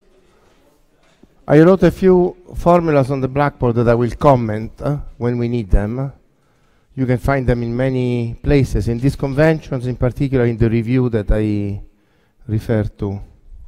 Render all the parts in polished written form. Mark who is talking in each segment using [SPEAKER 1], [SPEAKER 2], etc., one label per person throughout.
[SPEAKER 1] I wrote a few formulas on the blackboard that I will comment when we need them. You can find them in many places, in these conventions, in particular in the review that I refer to.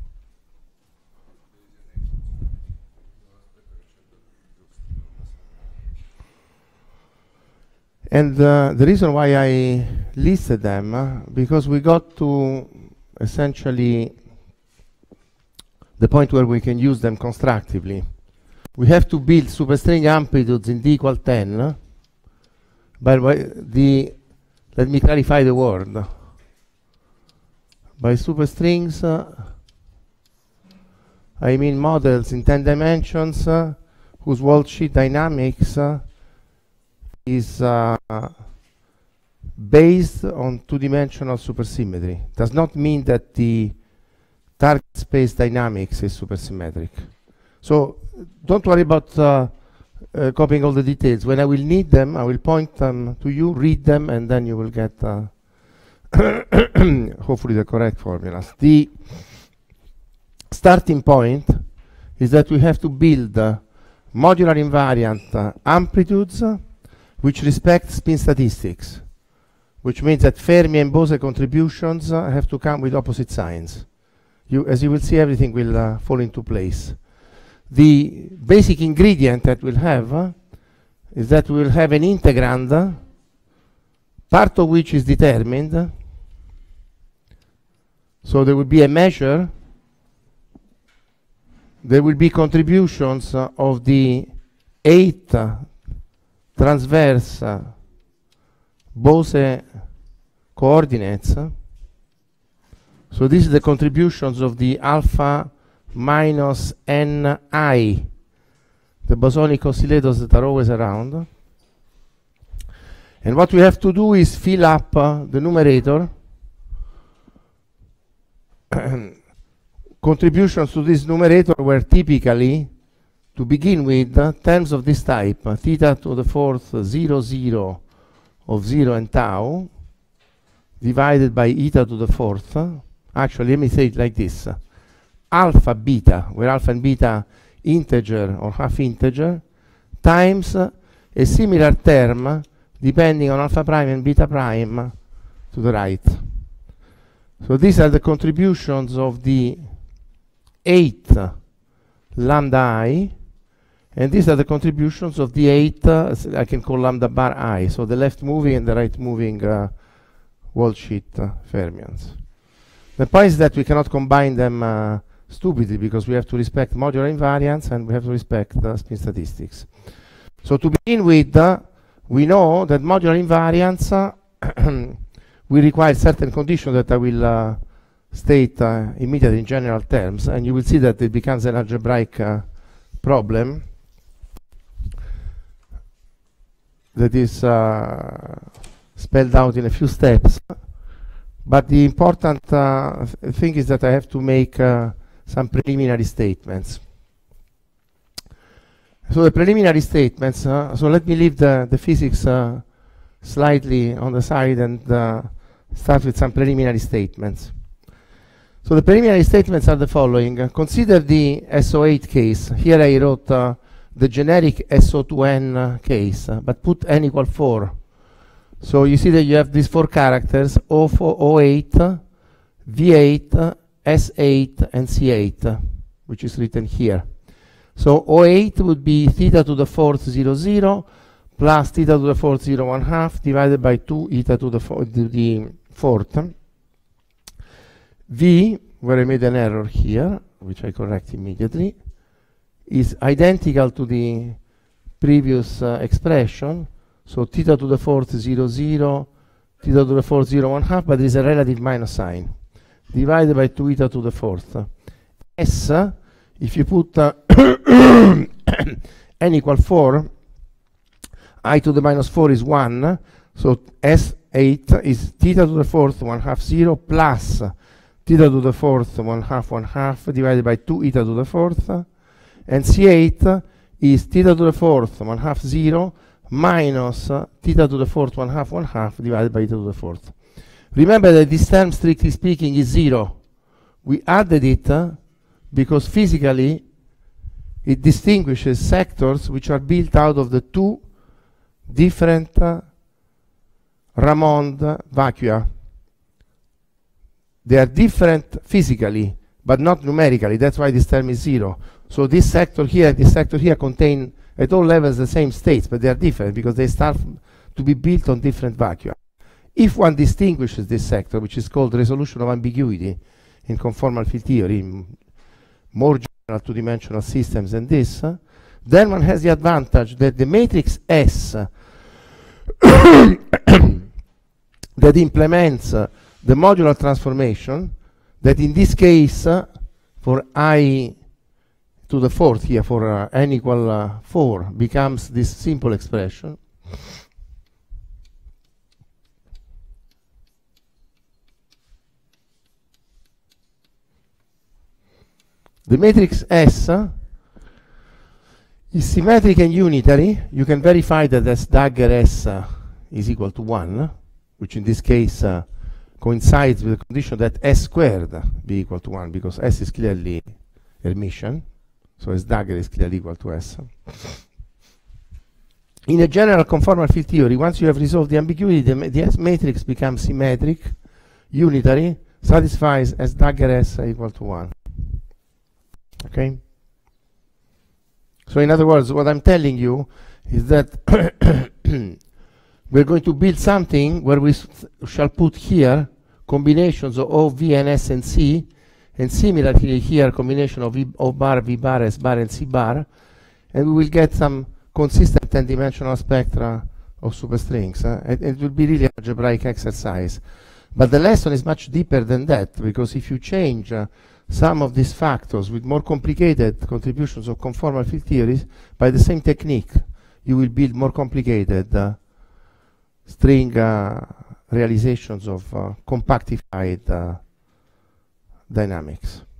[SPEAKER 1] And the reason why I listed them, because we got to essentially the point where we can use them constructively. We have to build superstring amplitudes in d equal 10, but let me clarify the word. By superstrings, I mean models in 10 dimensions whose worldsheet dynamics is based on two-dimensional supersymmetry. Does not mean that the target space dynamics is supersymmetric. So don't worry about copying all the details. When I will need them, I will point them to you, read them, and then you will get hopefully the correct formulas. The starting point is that we have to build modular invariant amplitudes which respect spin statistics, which means that Fermi and Bose contributions have to come with opposite signs. As you will see, everything will fall into place. The basic ingredient that we'll have is that we will have an integrand, part of which is determined. So there will be a measure. There will be contributions of the 8 transverse Bose coordinates. So this is the contributions of the alpha minus ni, the bosonic oscillators that are always around. And what we have to do is fill up the numerator. Contributions to this numerator were typically, to begin with, terms of this type, theta to the fourth 0, 0 of 0 and tau, divided by eta to the fourth. Actually, let me say it like this. Alpha beta, where alpha and beta integer or half integer, times a similar term depending on alpha prime and beta prime to the right. So these are the contributions of the 8 lambda I, and these are the contributions of the 8 I can call lambda bar I, so the left moving and the right moving worldsheet fermions. The point is that we cannot combine them stupidly, because we have to respect modular invariance and we have to respect spin statistics. So to begin with, we know that modular invariance will require certain conditions that I will state immediately in general terms, and you will see that it becomes an algebraic problem that is spelled out in a few steps. But the important thing is that I have to make some preliminary statements. So the preliminary statements, so let me leave the physics slightly on the side and start with some preliminary statements. So the preliminary statements are the following. Consider the SO8 case. Here I wrote the generic SO2n case, but put n equal 4. So you see that you have these 4 characters, O4, O8, V8, S8, and C8, which is written here. So O8 would be theta to the fourth 0, 0, plus theta to the fourth 0, 1/2, divided by 2 eta to the fourth. V, where I made an error here, which I correct immediately, is identical to the previous expression. So theta to the fourth 0, 0, theta to the fourth 0, 1/2, but there is a relative minus sign, divided by 2 eta to the fourth. S, if you put n equal 4, I to the minus 4 is 1, so S8 is theta to the fourth 1/2 0 plus theta to the fourth 1/2 1/2 divided by 2 eta to the fourth, and C8 is theta to the fourth 1/2 0 minus theta to the fourth 1/2 1/2 divided by eta to the fourth. Remember that this term, strictly speaking, is 0. We added it because physically it distinguishes sectors which are built out of the two different Ramond vacua. They are different physically, but not numerically. That's why this term is zero. So this sector here and this sector here contain at all levels the same states, but they are different because they start to be built on different vacua. If one distinguishes this sector, which is called resolution of ambiguity in conformal field theory, more general two-dimensional systems than this, then one has the advantage that the matrix S that implements the modular transformation, that in this case for I to the fourth here, for n equal 4, becomes this simple expression. The matrix S is symmetric and unitary. You can verify that as dagger S is equal to 1, which in this case coincides with the condition that S squared be equal to 1, because S is clearly Hermitian, so S dagger is clearly equal to S. In a general conformal field theory, once you have resolved the ambiguity, the S matrix becomes symmetric, unitary, satisfies S dagger S equal to 1. Okay? So in other words, what I'm telling you is that we're going to build something where we shall put here combinations of O, V, and S and C, and similarly here combination of O bar, V bar, S bar, and C bar, and we will get some consistent n-dimensional spectra of superstrings. And it will be really an algebraic exercise. But the lesson is much deeper than that, because if you change some of these factors with more complicated contributions of conformal field theories, by the same technique, you will build more complicated string realizations of compactified dynamics.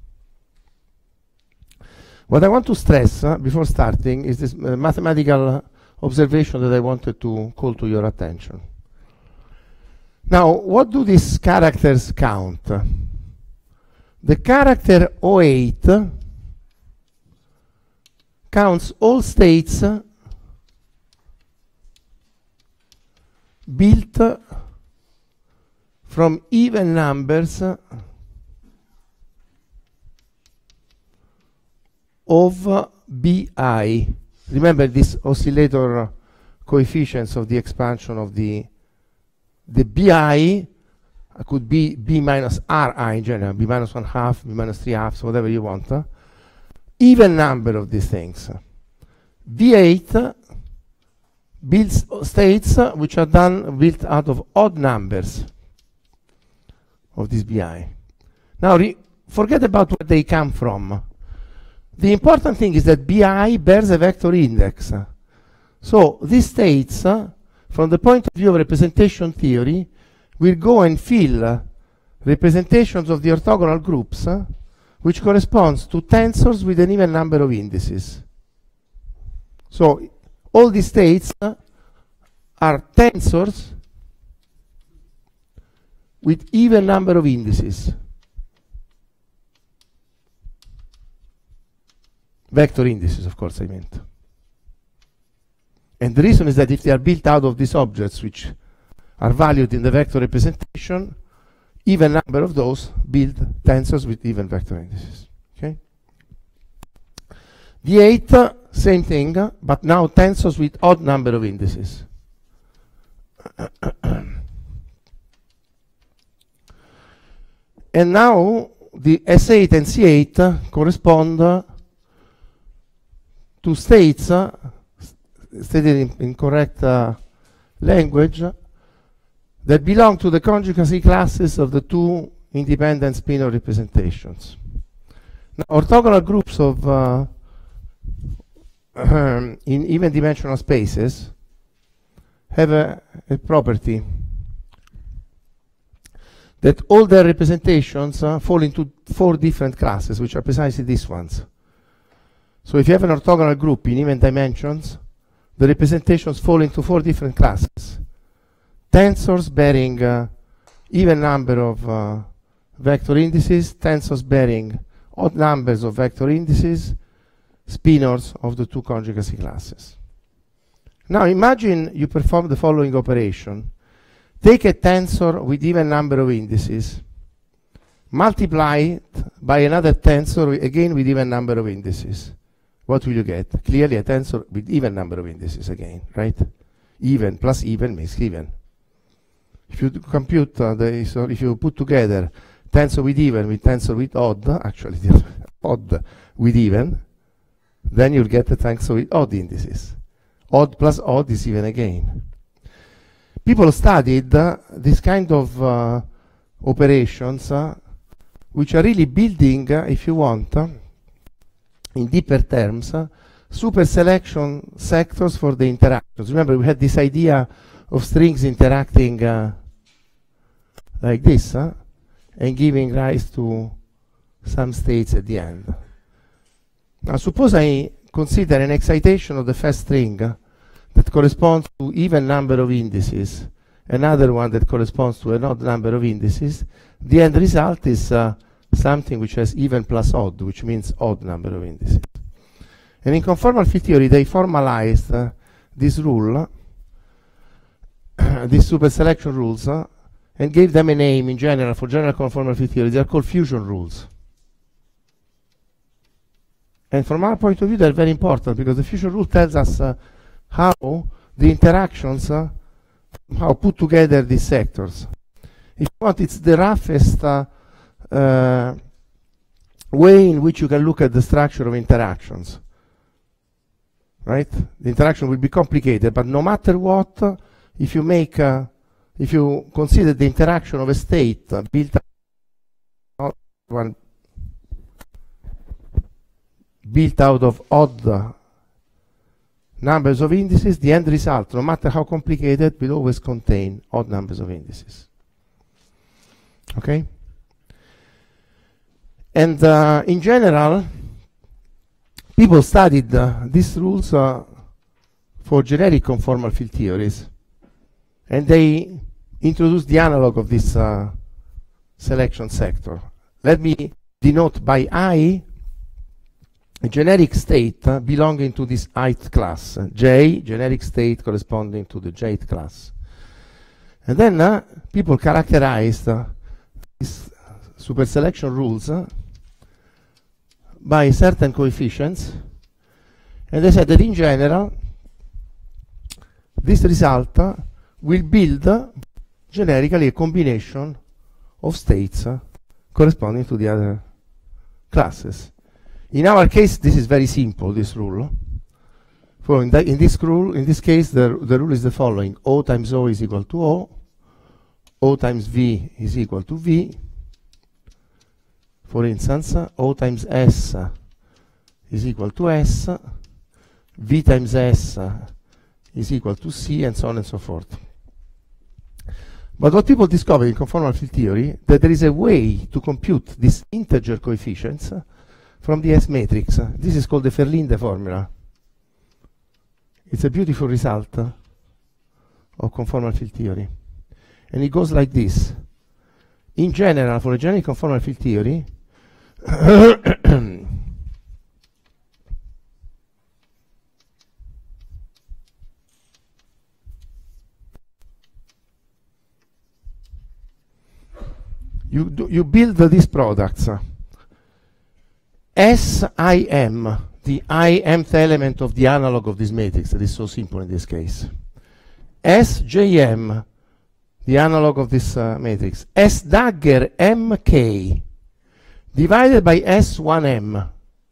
[SPEAKER 1] What I want to stress before starting is this mathematical observation that I wanted to call to your attention. Now, what do these characters count? The character 08 counts all states built from even numbers of BI. Remember this oscillator coefficients of the expansion of the BI could be B minus Ri in general, B minus 1/2, B minus 3/2, whatever you want. Even number of these things. V8 builds states which are built out of odd numbers of this BI. Now forget about where they come from. The important thing is that BI bears a vector index. So these states, from the point of view of representation theory, will go and fill representations of the orthogonal groups which corresponds to tensors with an even number of indices. So all these states are tensors with even number of indices. Vector indices, of course, I meant. And the reason is that if they are built out of these objects which are valued in the vector representation, even number of those build tensors with even vector indices. Okay? V8, same thing, but now tensors with odd number of indices. And now the S8 and C8 correspond to states stated in correct language that belong to the conjugacy classes of the two independent spinor representations. Now, orthogonal groups of in even dimensional spaces have a property that all their representations fall into 4 different classes, which are precisely these ones. So if you have an orthogonal group in even dimensions, the representations fall into 4 different classes. Tensors bearing even number of vector indices, tensors bearing odd numbers of vector indices, spinors of the two conjugacy classes. Now imagine you perform the following operation. Take a tensor with even number of indices, multiply it by another tensor again with even number of indices. What will you get? Clearly a tensor with even number of indices again, right? Even plus even makes even. If you compute if you put together tensor with even with tensor with odd, actually odd with even, then you'll get a tensor with odd indices. Odd plus odd is even again. People studied this kind of operations which are really building, if you want, in deeper terms, super selection sectors for the interactions. Remember, we had this idea of strings interacting like this, and giving rise to some states at the end. Now, suppose I consider an excitation of the first string that corresponds to even number of indices, another one that corresponds to an odd number of indices. The end result is something which has even plus odd, which means odd number of indices. And in conformal field theory, they formalized this rule, these super selection rules, and gave them a name in general for general conformal field theory. They are called fusion rules. And from our point of view, they're very important because the fusion rule tells us how the interactions, how put together these sectors. If you want, it's the roughest way in which you can look at the structure of interactions. Right? The interaction will be complicated, but no matter what, if you make, if you consider the interaction of a state built out of odd numbers of indices, the end result, no matter how complicated, will always contain odd numbers of indices. Okay? And in general, people studied these rules for generic conformal field theories, and they introduced the analog of this selection sector. Let me denote by I a generic state belonging to this ith class, J, generic state corresponding to the jth class. And then people characterized these super selection rules by certain coefficients, and they said that in general this result will build generically a combination of states corresponding to the other classes. In our case, this is very simple, this rule. For in this case, the rule is the following: O times O is equal to O, O times V is equal to V. For instance, O times S is equal to S, V times S is equal to C, and so on and so forth. But what people discovered in conformal field theory, that there is a way to compute these integer coefficients from the S matrix. This is called the Verlinde formula. It's a beautiful result of conformal field theory. And it goes like this. In general, for a generic conformal field theory, you build these products. SIM, the imth element of the analog of this matrix, that is so simple in this case. SJM, the analog of this matrix. S dagger MK divided by S1M.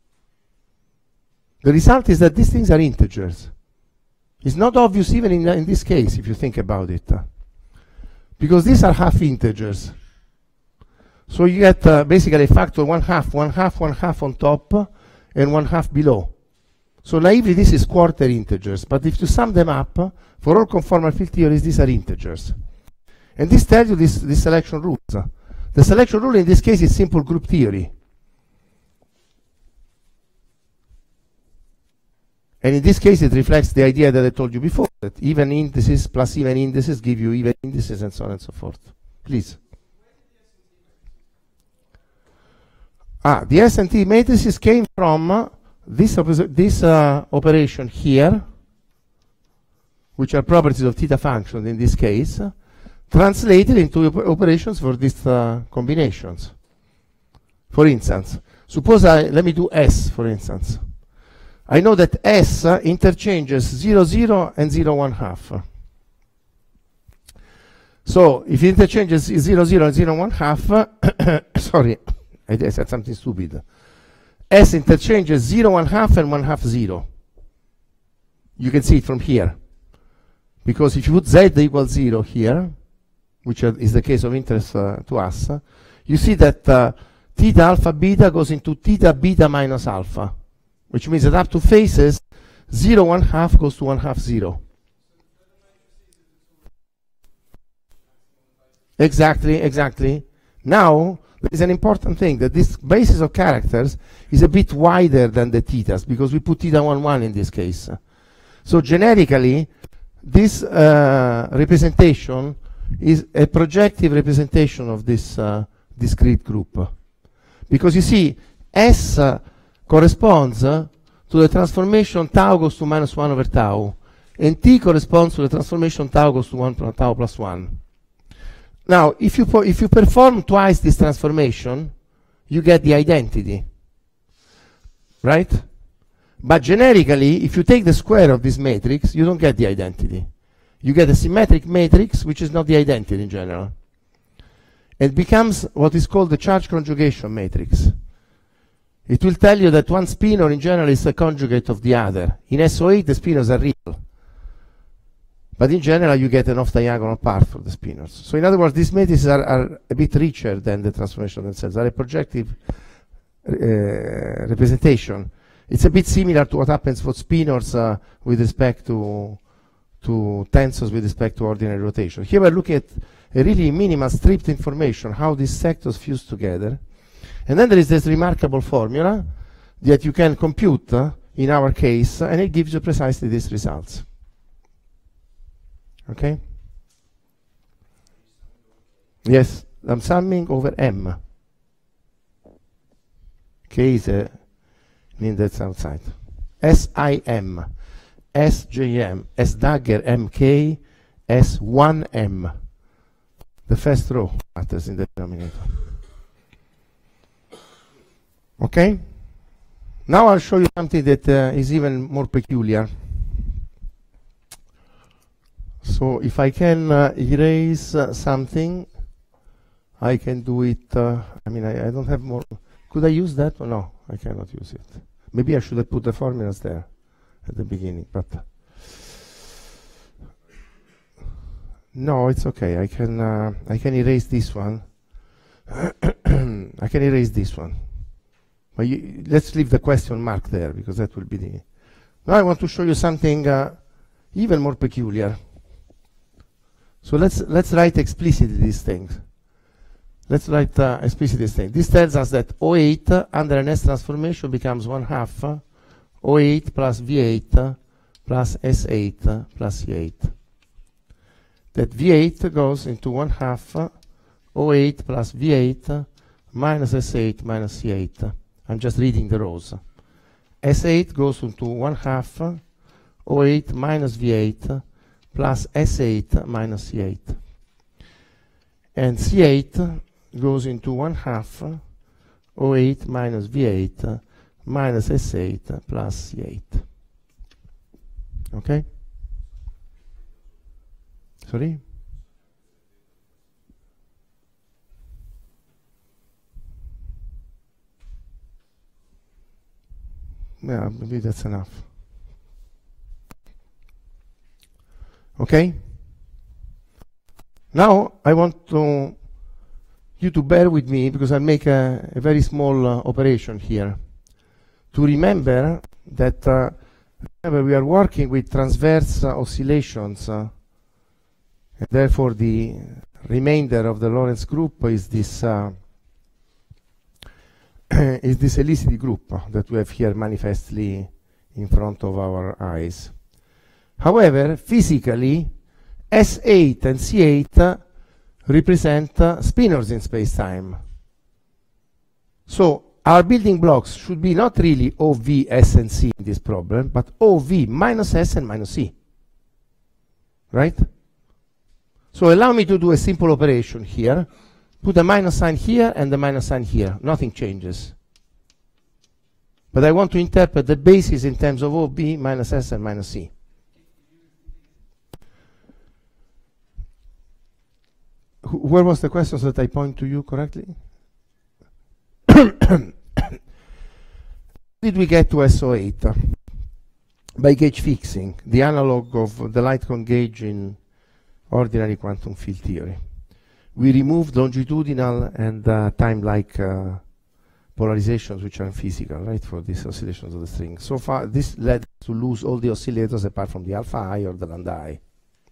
[SPEAKER 1] The result is that these things are integers. It's not obvious even in this case, if you think about it. Because these are half integers. So you get basically a factor 1/2, 1/2, 1/2 on top, and 1/2 below. So naively, this is quarter integers. But if you sum them up, for all conformal field theories, these are integers. And this tells you this selection rules. The selection rule in this case is simple group theory. And in this case, it reflects the idea that I told you before, that even indices plus even indices give you even indices, and so on and so forth. Please. The S and T matrices came from this operation here, which are properties of theta function in this case, translated into operations for these combinations. For instance, suppose let me do S, for instance. I know that S interchanges 0, 0 and 0, 1 half. So if it interchanges 0, 0 and 0, 1 half, sorry, I said something stupid. S interchanges 0, 1 half and 1 half 0. You can see it from here. Because if you put Z equals 0 here, which is the case of interest to us, you see that theta alpha beta goes into theta beta minus alpha, which means that up to phases, 0, 1 half goes to 1 half 0. Exactly. Now, there is an important thing, that this basis of characters is a bit wider than the thetas, because we put theta 1, 1 in this case. So generically, this representation is a projective representation of this discrete group. Because you see, S corresponds to the transformation tau goes to minus 1 over tau, and T corresponds to the transformation tau goes to 1 tau plus 1. Now, if you perform twice this transformation, you get the identity, right? But generically, if you take the square of this matrix, you don't get the identity. You get a symmetric matrix, which is not the identity in general. It becomes what is called the charge conjugation matrix. It will tell you that one spinor in general is a conjugate of the other. In SO8, the spinors are real. But in general, you get an off-diagonal part for the spinors. So in other words, these matrices are a bit richer than the transformation themselves. Are a projective representation. It's a bit similar to what happens for spinors with respect to tensors with respect to ordinary rotation. Here we're looking at a really minimal stripped information, how these sectors fuse together. And then there is this remarkable formula that you can compute in our case, and it gives you precisely these results. Okay? Yes, I'm summing over M. K is an index outside. SIM, SJM, S dagger MK, S1M. The first row matters in the denominator. Okay? Now I'll show you something that is even more peculiar. So if I can erase something, I can do it. I mean, I don't have more. Could I use that? Oh, no, I cannot use it. Maybe I should have put the formulas there at the beginning, but no, it's okay. I can erase this one. I can erase this one. But let's leave the question mark there, because that will be the. Now I want to show you something even more peculiar. So let's write explicitly these things. Let's write explicitly this thing. This tells us that O8 under an S transformation becomes 1/2 O8 plus V8 plus S8 plus C8. That V8 goes into 1/2 O8 plus V8 minus S8 minus C8. I'm just reading the rows. S8 goes into 1/2 O8 minus V8 plus S8 minus C8. And C8 goes into 1/2 O8 minus V8 minus S8 plus C8. Okay? Sorry? Yeah, maybe that's enough. Okay? Now I want you to bear with me, because I'll make a very small operation here. To remember that remember we are working with transverse oscillations, and therefore the remainder of the Lorentz group is this helicity group that we have here manifestly in front of our eyes. However, physically, S8 and C8 represent spinors in space-time. So our building blocks should be not really OV, S, and C in this problem, but OV minus S and minus C. Right? So allow me to do a simple operation here. Put a minus sign here and the minus sign here. Nothing changes. But I want to interpret the basis in terms of OB minus S and minus C. Where was the question so that I point to you correctly? Did we get to SO8? By gauge fixing, the analog of the light cone gauge in ordinary quantum field theory. We removed longitudinal and time-like polarizations which are physical, right, for these oscillations of the string. So far, this led to lose all the oscillators apart from the alpha I or the lambda I.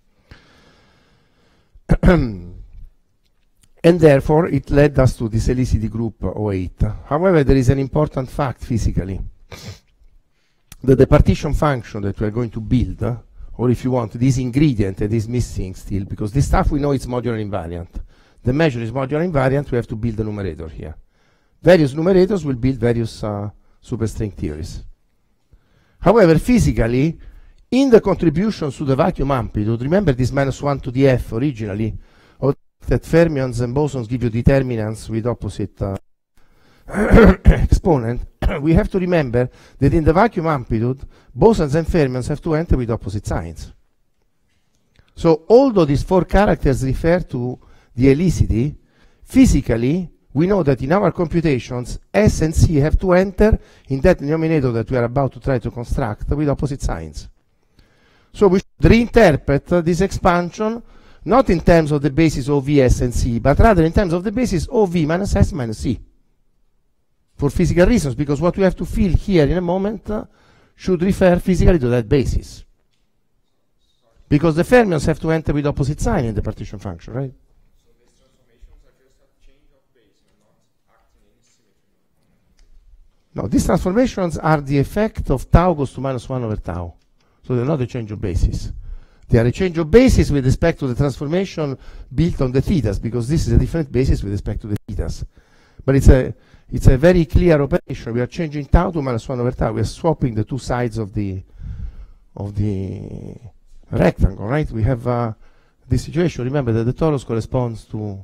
[SPEAKER 1] And therefore, it led us to this helicity group O8. However, there is an important fact physically, that the partition function that we are going to build, or if you want, this ingredient that is missing still, because this stuff we know it's modular invariant. The measure is modular invariant, we have to build the numerator here. Various numerators will build various superstring theories. However, physically, in the contributions to the vacuum amplitude, remember this -1 to the F originally, that fermions and bosons give you determinants with opposite exponent. We have to remember that in the vacuum amplitude, bosons and fermions have to enter with opposite signs. So although these 4 characters refer to the helicity, physically, we know that in our computations, S and C have to enter in that denominator that we are about to try to construct with opposite signs. So we should reinterpret this expansion not in terms of the basis OV, S, and C, but rather in terms of the basis OV minus S minus C. For physical reasons, because what we have to feel here in a moment should refer physically to that basis. Because the fermions have to enter with opposite sign in the partition function, right?
[SPEAKER 2] So these transformations are just a change of base, and not acting in symmetry.
[SPEAKER 1] No, these transformations are the effect of tau goes to -1 over tau. So they're not a change of basis. They are a change of basis with respect to the transformation built on the thetas, because this is a different basis with respect to the thetas. But it's a very clear operation. We are changing tau to -1 over tau. We are swapping the two sides of the rectangle, right? We have this situation. Remember that the torus corresponds to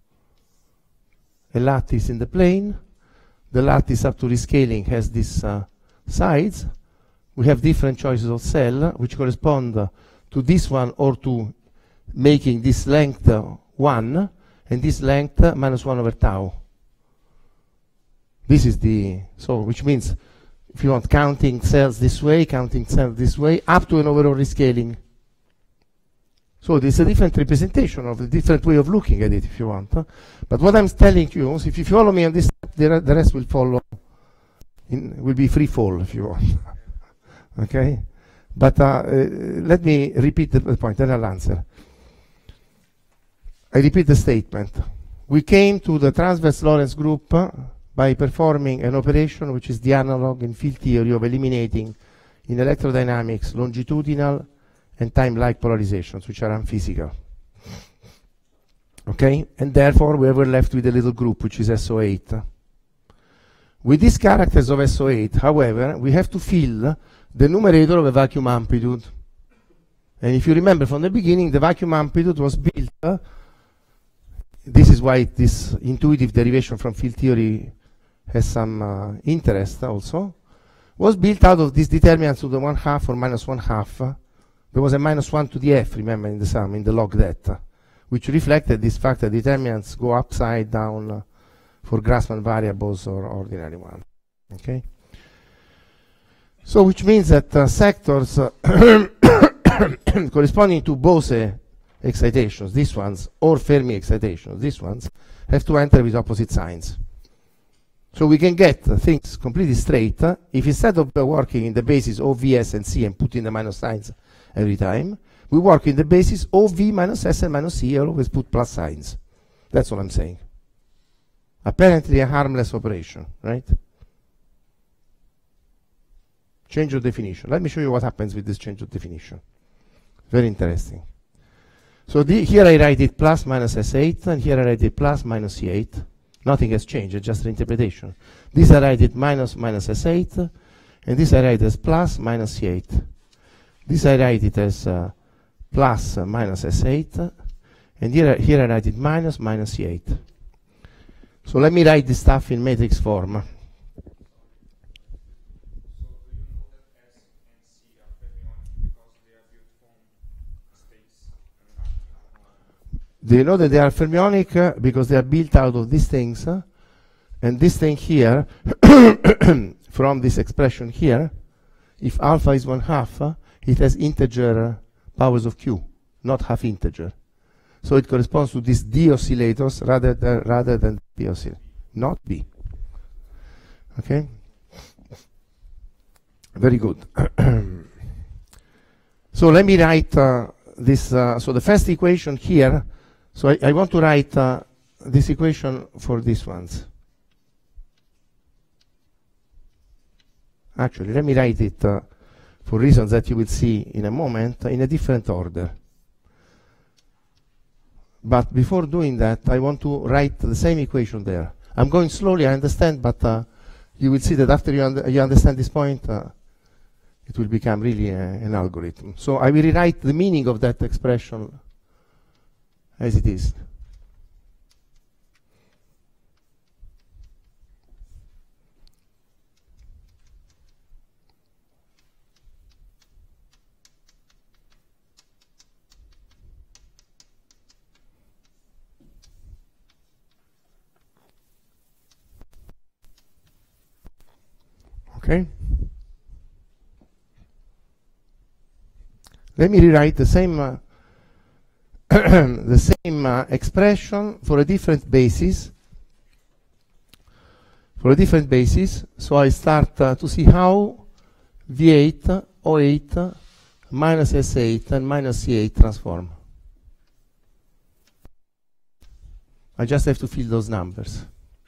[SPEAKER 1] a lattice in the plane. The lattice up to rescaling has these sides. We have different choices of cell, which correspond to this one or to making this length 1 and this length -1 over tau. This is which means if you want counting cells this way, counting cells this way, up to an overall rescaling. So this is a different representation of a different way of looking at it if you want. But what I'm telling you is if you follow me on this step, the rest will follow, will be free fall if you want. Okay? But let me repeat the point, then I'll answer. I repeat the statement. We came to the transverse Lorentz group by performing an operation which is the analog in field theory of eliminating in electrodynamics longitudinal and time-like polarizations, which are unphysical. Okay? And therefore, we were left with a little group, which is SO8. With these characters of SO8, however, we have to fill the numerator of a vacuum amplitude. And if you remember from the beginning, the vacuum amplitude was built, this is why this intuitive derivation from field theory has some interest also, was built out of these determinants to the 1/2 or -1/2. There was a -1 to the F, remember, in the sum, in the log that, which reflected this fact that determinants go upside down for Grassmann variables or ordinary ones. Okay? So which means that sectors corresponding to Bose excitations, these ones, or Fermi excitations, these ones, have to enter with opposite signs. So we can get things completely straight if instead of working in the basis OV, S, and C and putting the minus signs every time, we work in the basis OV minus S and minus C, and always put plus signs. That's what I'm saying. Apparently a harmless operation, right? Change of definition. Let me show you what happens with this change of definition. Very interesting. So here I write it plus minus S8, and here I write it plus minus C8. Nothing has changed, it's just reinterpretation. This I write it minus S8, and this I write as plus minus C8. This I write it as plus minus S8, and here I write it minus C8. So let me write this stuff in matrix form.
[SPEAKER 2] So do you know that S and C are fermionic because they are built from states and acting on?
[SPEAKER 1] Do you know that they are fermionic because they are built out of these things, and this thing here, from this expression here, if alpha is 1/2, it has integer powers of q, not half integer. So it corresponds to these d oscillators rather than p oscillator, not b. Okay? Very good. So let me write this. So the first equation here, so I want to write this equation for these ones. Actually, let me write it for reasons that you will see in a moment in a different order. But before doing that, I want to write the same equation there. I'm going slowly, I understand, but you will see that after you understand this point, it will become really an algorithm. So I will rewrite the meaning of that expression as it is. Okay? Let me rewrite the same the same expression for a different basis. For a different basis, so I start to see how V8, O8, minus S8 and minus C8 transform. I just have to fill those numbers.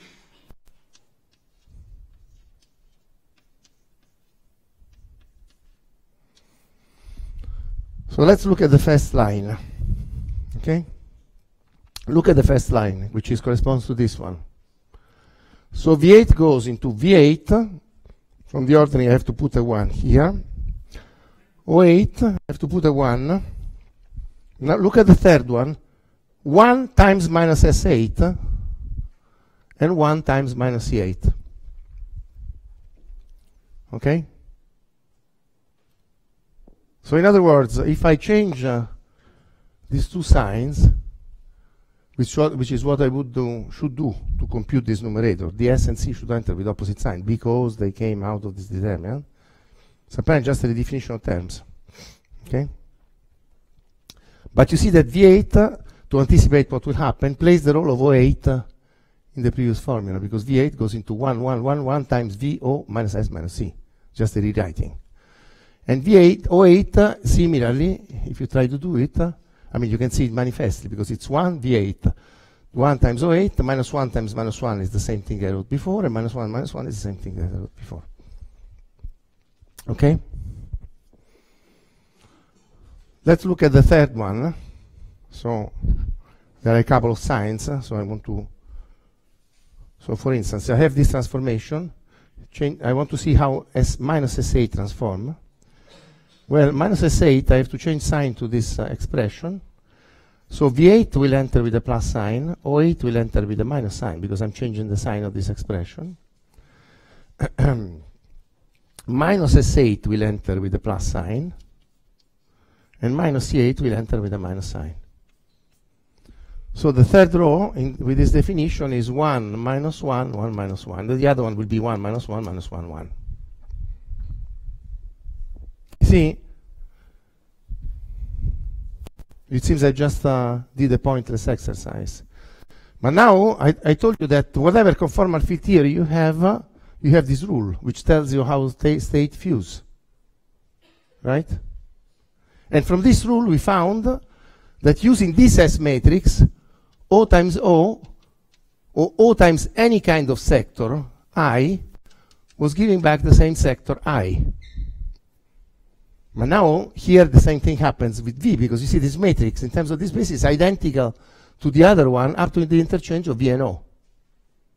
[SPEAKER 1] So let's look at the first line. Okay? Look at the first line, which corresponds to this one. So V8 goes into V8. From the ordering, I have to put a 1 here. O8, I have to put a 1. Now look at the third one. 1 times minus S8 and 1 times minus C8. Okay? So in other words, if I change these two signs, which is what I should do to compute this numerator, the S and C should enter with opposite sign because they came out of this determinant. It's apparently just a redefinition of terms. Okay? But you see that V8, to anticipate what will happen, plays the role of O8 in the previous formula, because V8 goes into 1, 1, 1, 1 times VO minus S minus C, just a rewriting. And V8, O8, similarly, if you try to do it, I mean, you can see it manifestly, because it's 1 V8. 1 times O8, minus 1 times minus 1 is the same thing I wrote before, and minus 1 is the same thing that I wrote before. Okay? Let's look at the third one. So, there are a couple of signs, so I want to... So, for instance, I have this transformation. I want to see how S minus S8 transform. Well, minus S8, I have to change sign to this expression. So V8 will enter with a plus sign, O8 will enter with a minus sign, because I'm changing the sign of this expression. Minus S8 will enter with a plus sign, and minus C8 will enter with a minus sign. So the third row with this definition is 1, minus 1, 1, minus 1. The other one will be 1, minus 1, minus 1, 1. See, it seems I just did a pointless exercise. But now I told you that whatever conformal field theory you have this rule which tells you how state fuse, right? And from this rule we found that using this S matrix, O times O, or O times any kind of sector I, was giving back the same sector I. But now, here the same thing happens with V, because you see this matrix, in terms of this basis, is identical to the other one up to the interchange of V and O.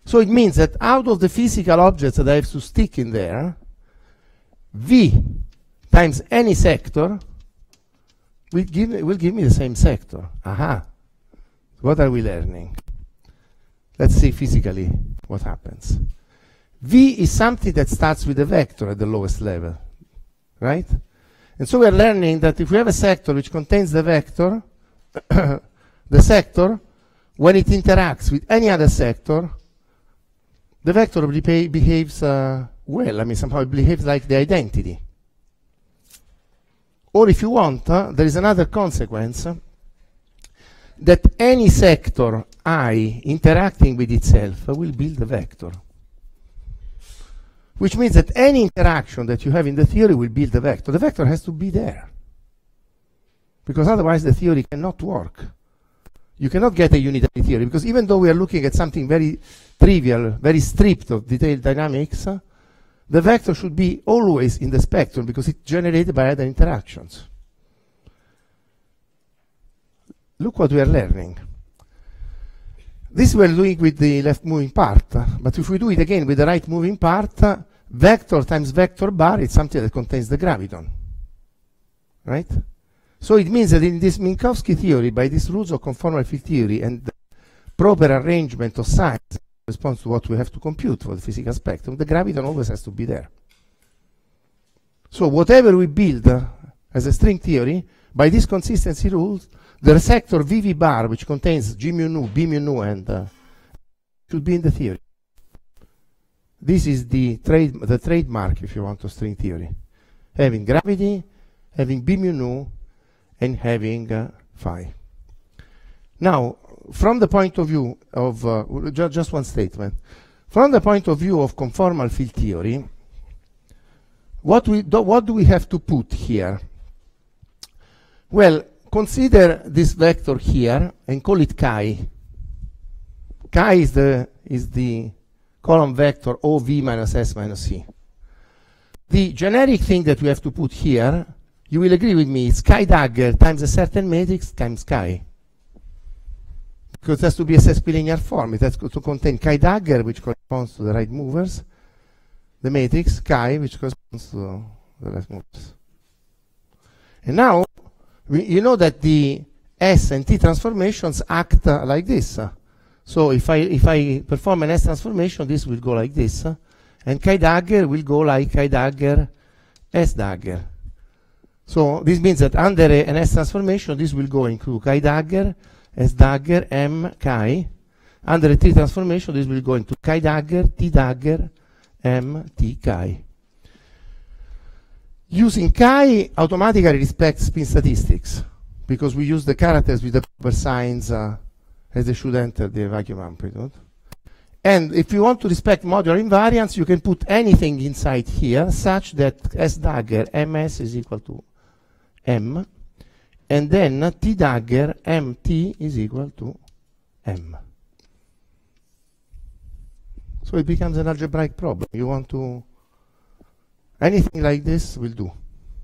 [SPEAKER 1] So it means that out of the physical objects that I have to stick in there, V times any sector will give me the same sector. Aha. What are we learning? Let's see physically what happens. V is something that starts with a vector at the lowest level, right? And so we are learning that if we have a sector which contains the vector, the sector, when it interacts with any other sector, the vector behaves well. I mean, somehow it behaves like the identity. Or if you want, there is another consequence, that any sector I interacting with itself will build a vector. Which means that any interaction that you have in the theory will build a vector. The vector has to be there. Because otherwise the theory cannot work. You cannot get a unitary theory, because even though we are looking at something very trivial, very stripped of detailed dynamics, the vector should be always in the spectrum because it's generated by other interactions. Look what we are learning. This we are doing with the left moving part, but if we do it again with the right moving part, vector times vector bar is something that contains the graviton. Right? So it means that in this Minkowski theory, by these rules of conformal field theory and the proper arrangement of signs in response to what we have to compute for the physical spectrum, the graviton always has to be there. So whatever we build as a string theory, by these consistency rules, the sector VV bar, which contains G mu nu, B mu nu, and should be in the theory. This is the trademark, if you want, of string theory. Having gravity, having B mu nu, and having phi. Now, from the point of view of, just one statement. From the point of view of conformal field theory, what do we have to put here? Well, consider this vector here and call it chi. Chi is the column vector OV minus S minus C. The generic thing that we have to put here, you will agree with me, is chi dagger times a certain matrix times chi. Because it has to be a sesquilinear form. It has to contain chi dagger, which corresponds to the right movers, the matrix chi, which corresponds to the left movers. And now, you know that the S and T transformations act like this. So if I perform an S transformation, this will go like this, and chi dagger will go like chi dagger S dagger. So this means that under an S transformation, this will go into chi dagger S dagger M chi. Under a T transformation, this will go into chi dagger T dagger M T chi. Using chi automatically respects spin statistics, because we use the characters with the proper signs as they should enter the vacuum amplitude. And if you want to respect modular invariance, you can put anything inside here such that S dagger MS is equal to M, and then T dagger MT is equal to M. So it becomes an algebraic problem. You want to, anything like this will do.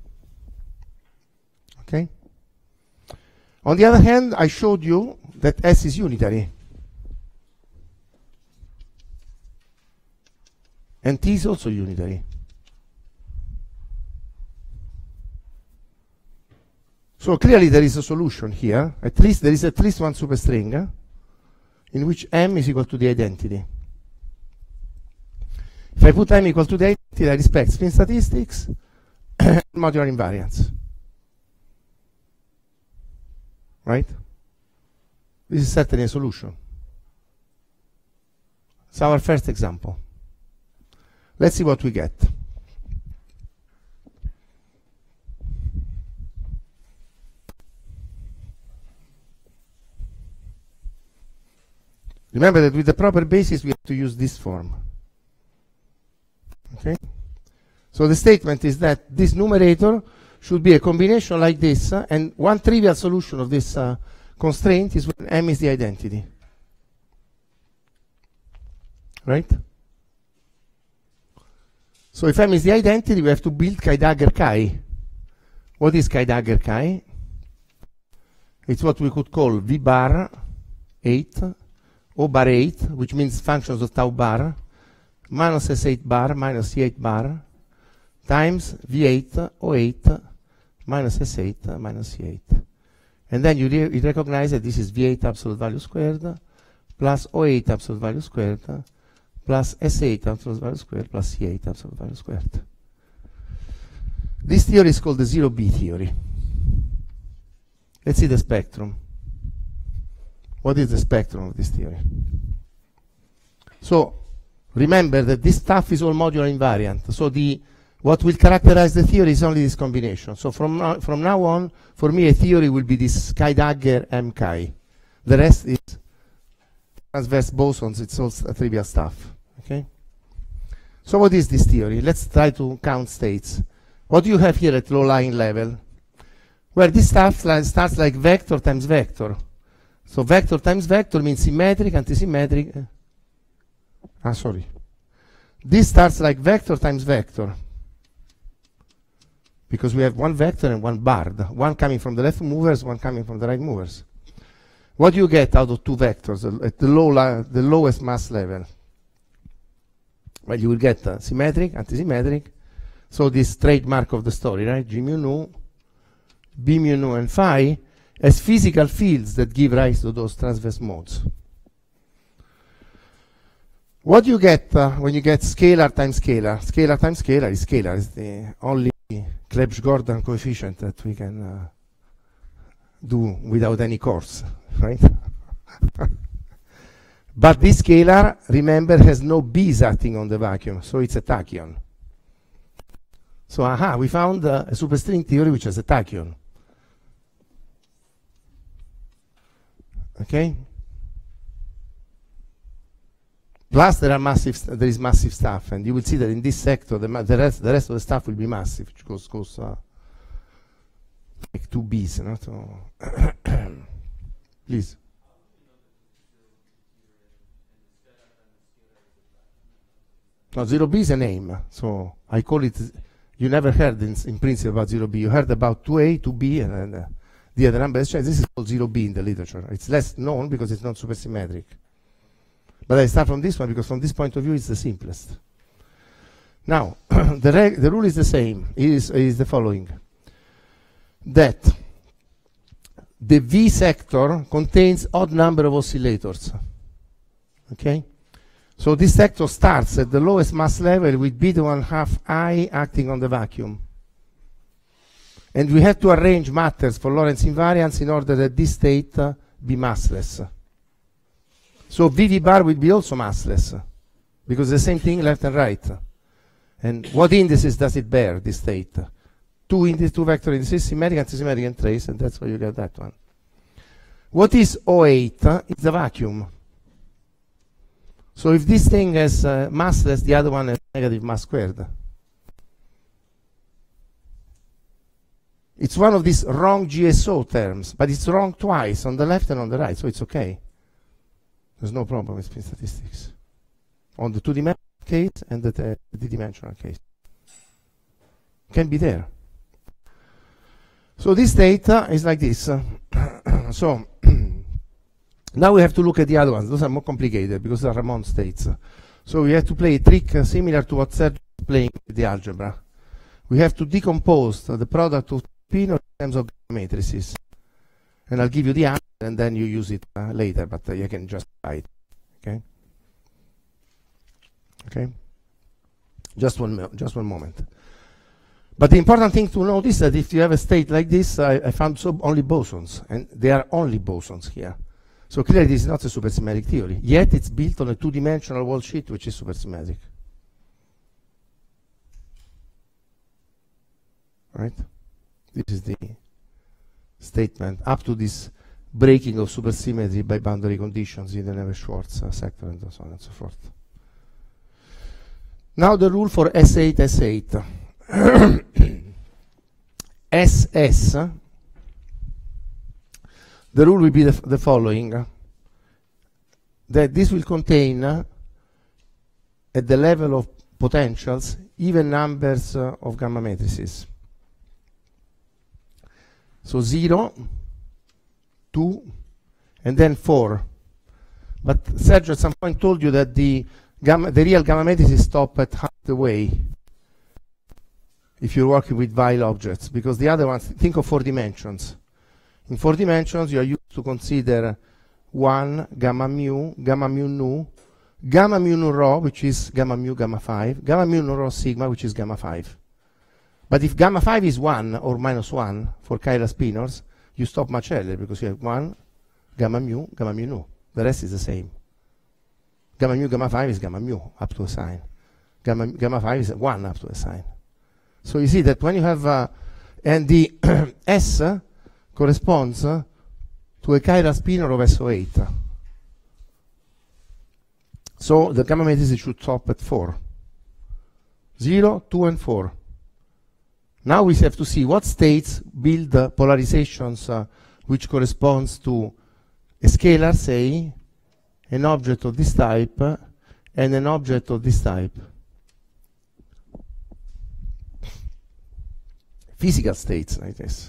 [SPEAKER 1] Okay? On the other hand, I showed you that S is unitary. And T is also unitary. So clearly there is a solution here. At least there is at least one superstring in which M is equal to the identity. If I put M equal to the identity, I respect spin statistics and modular invariance. Right? This is certainly a solution. It's our first example. Let's see what we get. Remember that with the proper basis, we have to use this form. Okay? So the statement is that this numerator should be a combination like this, and one trivial solution of this constraint is when M is the identity. Right? So if M is the identity, we have to build chi dagger chi. What is chi dagger chi? It's what we could call V bar 8 O bar 8, which means functions of tau bar, minus S8 bar, minus C8 bar, times V8, O8, minus S8, minus C8. And then you recognize that this is V8 absolute value squared, plus O8 absolute value squared, plus S8 absolute value squared, plus C8 absolute value squared. This theory is called the 0B theory. Let's see the spectrum. What is the spectrum of this theory? So remember that this stuff is all modular invariant. So what will characterize the theory is only this combination. So from now on, for me, a theory will be this Chi-Dagger M-Chi. The rest is transverse bosons. It's all trivial stuff. Okay. So what is this theory? Let's try to count states. What do you have here at low-lying level? Where this stuff starts like vector times vector. So vector times vector means symmetric, antisymmetric. Sorry. This starts like vector times vector. Because we have one vector and one barred. One coming from the left movers, one coming from the right movers. What do you get out of two vectors at the lowest mass level? Well, you will get symmetric, antisymmetric. So this trademark of the story, right? G mu nu, B mu nu, and phi as physical fields that give rise to those transverse modes. What do you get when you get scalar times scalar? Scalar times scalar is scalar. It's the only Clebsch-Gordon coefficient that we can do without any course, right? But this scalar, remember, has no B's acting on the vacuum, so it's a tachyon. So, we found a superstring theory which has a tachyon. Okay? Plus, there is massive stuff, and you will see that in this sector, the rest of the stuff will be massive, which goes like 2 B's. You know, so please. No, 0B is a name, so I call it. You never heard in principle about 0B. You heard about 2A, 2B, and the other number has changed. This is called 0B in the literature. It's less known because it's not supersymmetric. But I start from this one because from this point of view it's the simplest. Now, the rule is the same. It is the following. That the V sector contains odd number of oscillators. Okay? So this sector starts at the lowest mass level with beta1/2 I acting on the vacuum. And we have to arrange matters for Lorentz invariance in order that this state be massless. So VV bar will be also massless, because the same thing left and right. And what indices does it bear, this state? Two vector indices, symmetric, antisymmetric, and trace, and that's why you get that one. What is O8? It's the vacuum. So if this thing has massless, the other one has negative mass squared. It's one of these wrong GSO terms, but it's wrong twice, on the left and on the right, so it's okay. There's no problem with spin statistics. On the two-dimensional case and the three-dimensional case. Can be there. So this data is like this. So now we have to look at the other ones. Those are more complicated because they are Ramon states. So we have to play a trick similar to what Sergio is playing with the algebra. We have to decompose the product of Pino in terms of matrices. And I'll give you the answer and then you use it later, but you can just write. Okay? Okay? Just one moment. But the important thing to notice is that if you have a state like this, I found only bosons, and there are only bosons here. So clearly this is not a supersymmetric theory, yet it's built on a two-dimensional wall sheet which is supersymmetric. Right? This is the statement up to this breaking of supersymmetry by boundary conditions in the Navier-Schwarz sector and so on and so forth. Now the rule for S8, S8. SS, the rule will be the following, that this will contain at the level of potentials even numbers of gamma matrices. So 0, 2, and then 4. But Sergio at some point told you that the real gamma matrices stop at half the way if you're working with Weyl objects, because the other ones, think of 4 dimensions. In 4 dimensions, you are used to consider 1, gamma mu nu, gamma mu nu rho, which is gamma mu gamma 5, gamma mu nu rho sigma, which is gamma 5. But if gamma 5 is 1 or minus 1 for chiral spinors, you stop much earlier, because you have 1, gamma mu nu. The rest is the same. Gamma mu gamma 5 is gamma mu up to a sign. Gamma 5 is 1 up to a sign. So you see that when you have, and the S corresponds to a chiral spinor of SO8. So the gamma matrices should stop at 4. 0, 2, and 4. Now we have to see what states build the polarizations which corresponds to a scalar, say, an object of this type, and an object of this type. Physical states like this.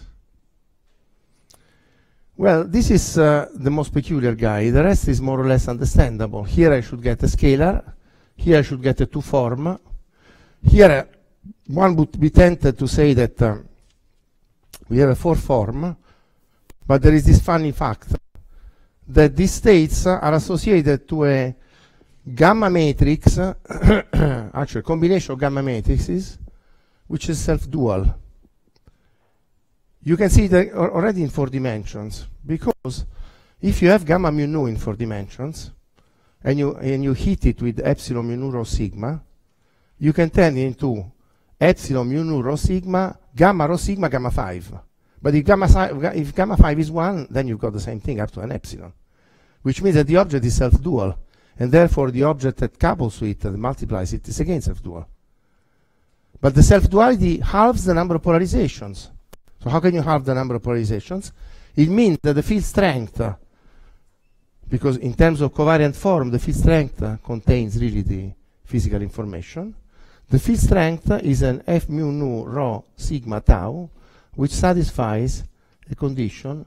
[SPEAKER 1] Well, this is the most peculiar guy. The rest is more or less understandable. Here I should get a scalar. Here I should get a 2 form. Here one would be tempted to say that we have a 4 form, but there is this funny fact that these states are associated to a gamma matrix, actually a combination of gamma matrices, which is self-dual. You can see that already in 4 dimensions, because if you have gamma mu nu in 4 dimensions, and you heat it with epsilon mu nu rho sigma, you can turn it into epsilon mu nu rho sigma, gamma rho sigma, gamma 5. But if gamma 5 is 1, then you've got the same thing up to an epsilon, which means that the object is self-dual, and therefore the object that couples to it, that multiplies it, is again self-dual. But the self-duality halves the number of polarizations. So how can you halve the number of polarizations? It means that the field strength, because in terms of covariant form, the field strength contains really the physical information. The field strength is an F mu nu rho sigma tau, which satisfies a condition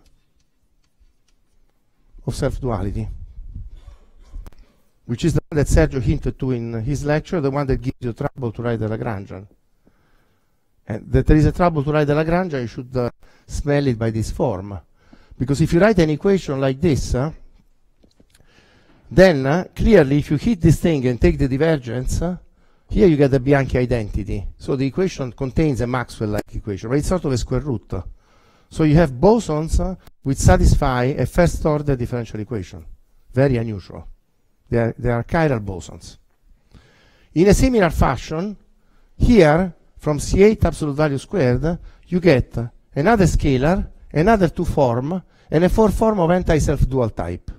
[SPEAKER 1] of self-duality, which is the one that Sergio hinted to in his lecture, the one that gives you trouble to write the Lagrangian. And that there is a trouble to write the Lagrangian, you should smell it by this form. Because if you write an equation like this, then clearly if you hit this thing and take the divergence, here you get the Bianchi identity. So the equation contains a Maxwell-like equation, but it's sort of a square root. So you have bosons which satisfy a first-order differential equation. Very unusual. They are chiral bosons. In a similar fashion, here, from C8 absolute value squared, you get another scalar, another 2 form, and a 4 form of anti-self-dual type.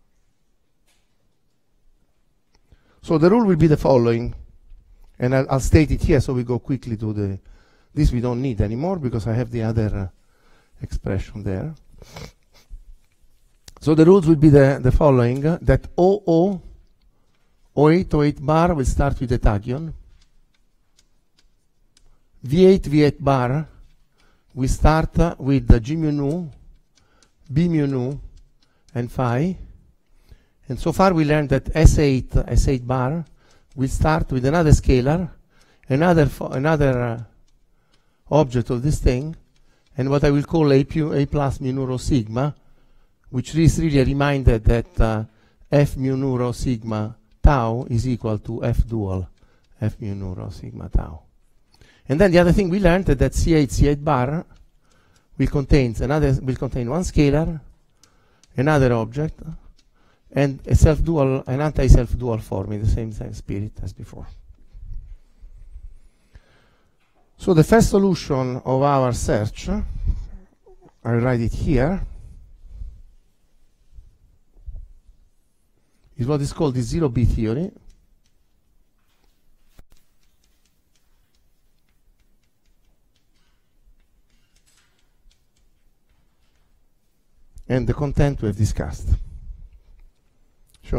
[SPEAKER 1] So the rule will be the following, and I'll state it here so we go quickly to this we don't need anymore because I have the other expression there. So the rules will be the following, that OO, O8 bar will start with a tachyon. V8 bar, we start with the G mu nu, B mu nu, and phi. And so far we learned that S8 bar will start with another scalar, another object of this thing, and what I will call A plus mu nu rho sigma, which is really a reminder that F mu nu rho sigma tau is equal to F dual F mu nu rho sigma tau. And then the other thing we learned that C8 bar will contain one scalar, another object, and a self-dual, an anti-self-dual form in the same spirit as before. So the first solution of our search, I'll write it here, is what is called the zero-B theory. And the content we have discussed. Sure.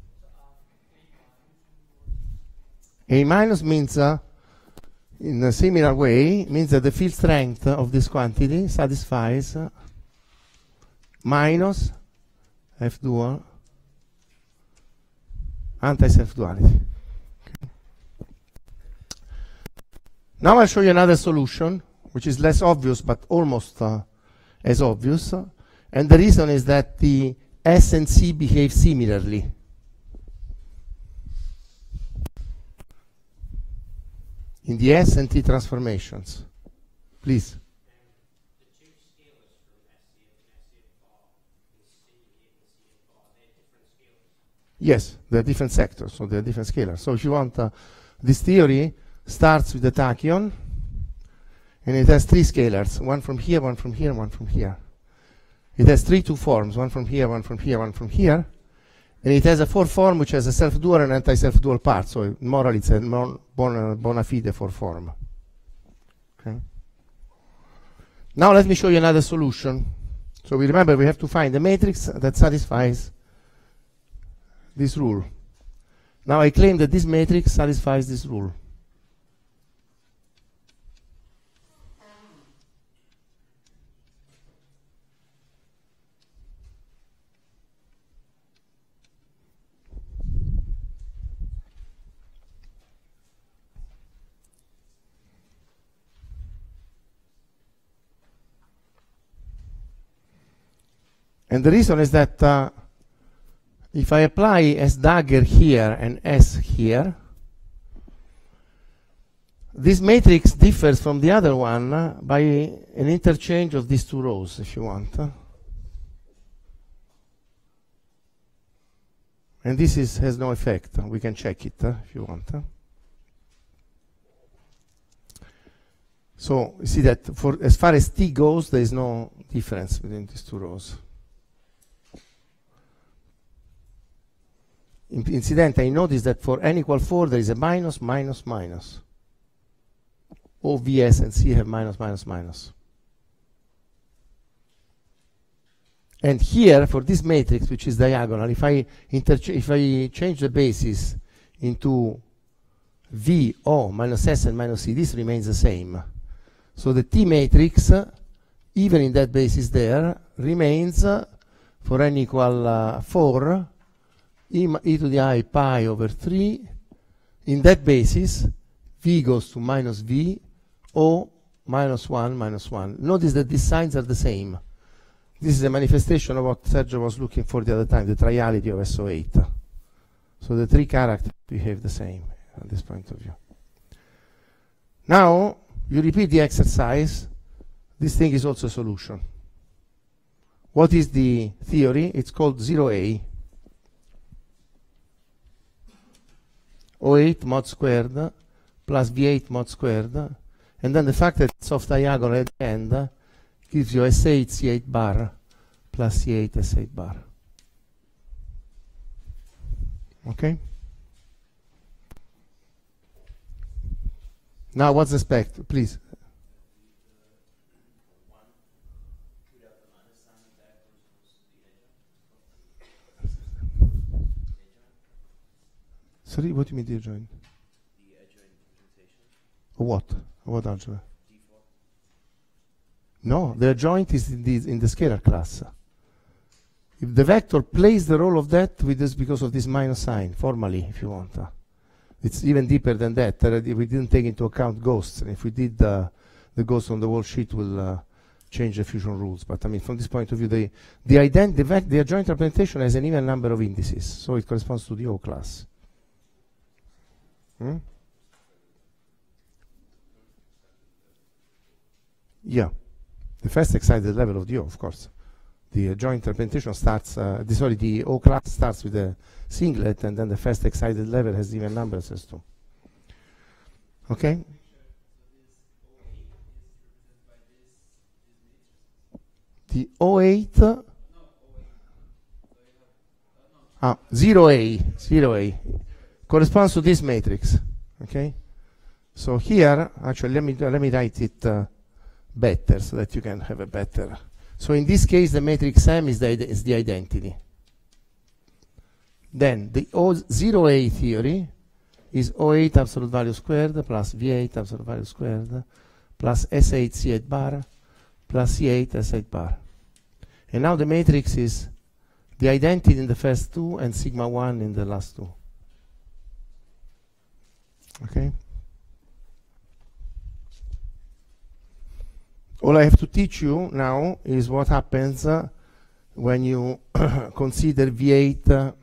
[SPEAKER 1] A minus means, in a similar way, means that the field strength of this quantity satisfies minus F dual anti-self-duality. Okay. Now I'll show you another solution, which is less obvious, but almost as obvious. And the reason is that the S and C behave similarly. In the S and T transformations. Please. Yes, they're different sectors, so they're different scalars. So if you want, this theory starts with the tachyon, and it has three scalars, one from here, one from here, one from here. It has two forms, one from here, one from here, one from here. And it has a fourth form which has a self-dual and anti-self-dual part, so morally it's a bona fide fourth form. Okay. Now let me show you another solution. So we remember we have to find a matrix that satisfies this rule. Now I claim that this matrix satisfies this rule. And the reason is that if I apply S dagger here and S here, this matrix differs from the other one by an interchange of these two rows, if you want. And this has no effect. We can check it if you want. So you see that for as far as T goes, there is no difference between these two rows. Incidentally, notice that for n equal 4, there is a minus, minus, minus. O, V, S, and C have minus, minus, minus. And here, for this matrix, which is diagonal, if I change the basis into V, O, minus S, and minus C, this remains the same. So the T matrix, even in that basis there, remains for n equal 4, e to the I pi over 3. In that basis, V goes to minus V, O minus 1, minus 1. Notice that these signs are the same. This is a manifestation of what Sergio was looking for the other time, the triality of SO8. So the three characters behave the same at this point of view. Now, you repeat the exercise. This thing is also a solution. What is the theory? It's called 0A. O8 mod squared plus V8 mod squared, and then the fact that it's off diagonal at the end gives you S8 C8 bar plus C8 S8 bar. Okay? Now what's the spec? Please. Sorry, what do you mean the adjoint?
[SPEAKER 3] The adjoint representation.
[SPEAKER 1] What? What algebra?
[SPEAKER 3] D4.
[SPEAKER 1] No, the adjoint is in the scalar class. If the vector plays the role of that with this because of this minus sign, formally, if you want. It's even deeper than that. We didn't take into account ghosts. And if we did, the ghost on the wall sheet will change the fusion rules. But I mean, from this point of view, the adjoint representation has an even number of indices, so it corresponds to the O class. Yeah, the first excited level of the O, of course. The adjoint representation starts, the O class starts with a singlet, and then the first excited level has even numbers as to. Okay? The O8, 0A, corresponds to this matrix. Okay? So here, actually, let me write it better so that you can have a better. So in this case, the matrix M is the identity. Then the 0A theory is O8 absolute value squared plus V8 absolute value squared plus S8 C8 bar plus C8 S8 bar. And now the matrix is the identity in the first two and sigma 1 in the last two. All I have to teach you now is what happens when you consider V8,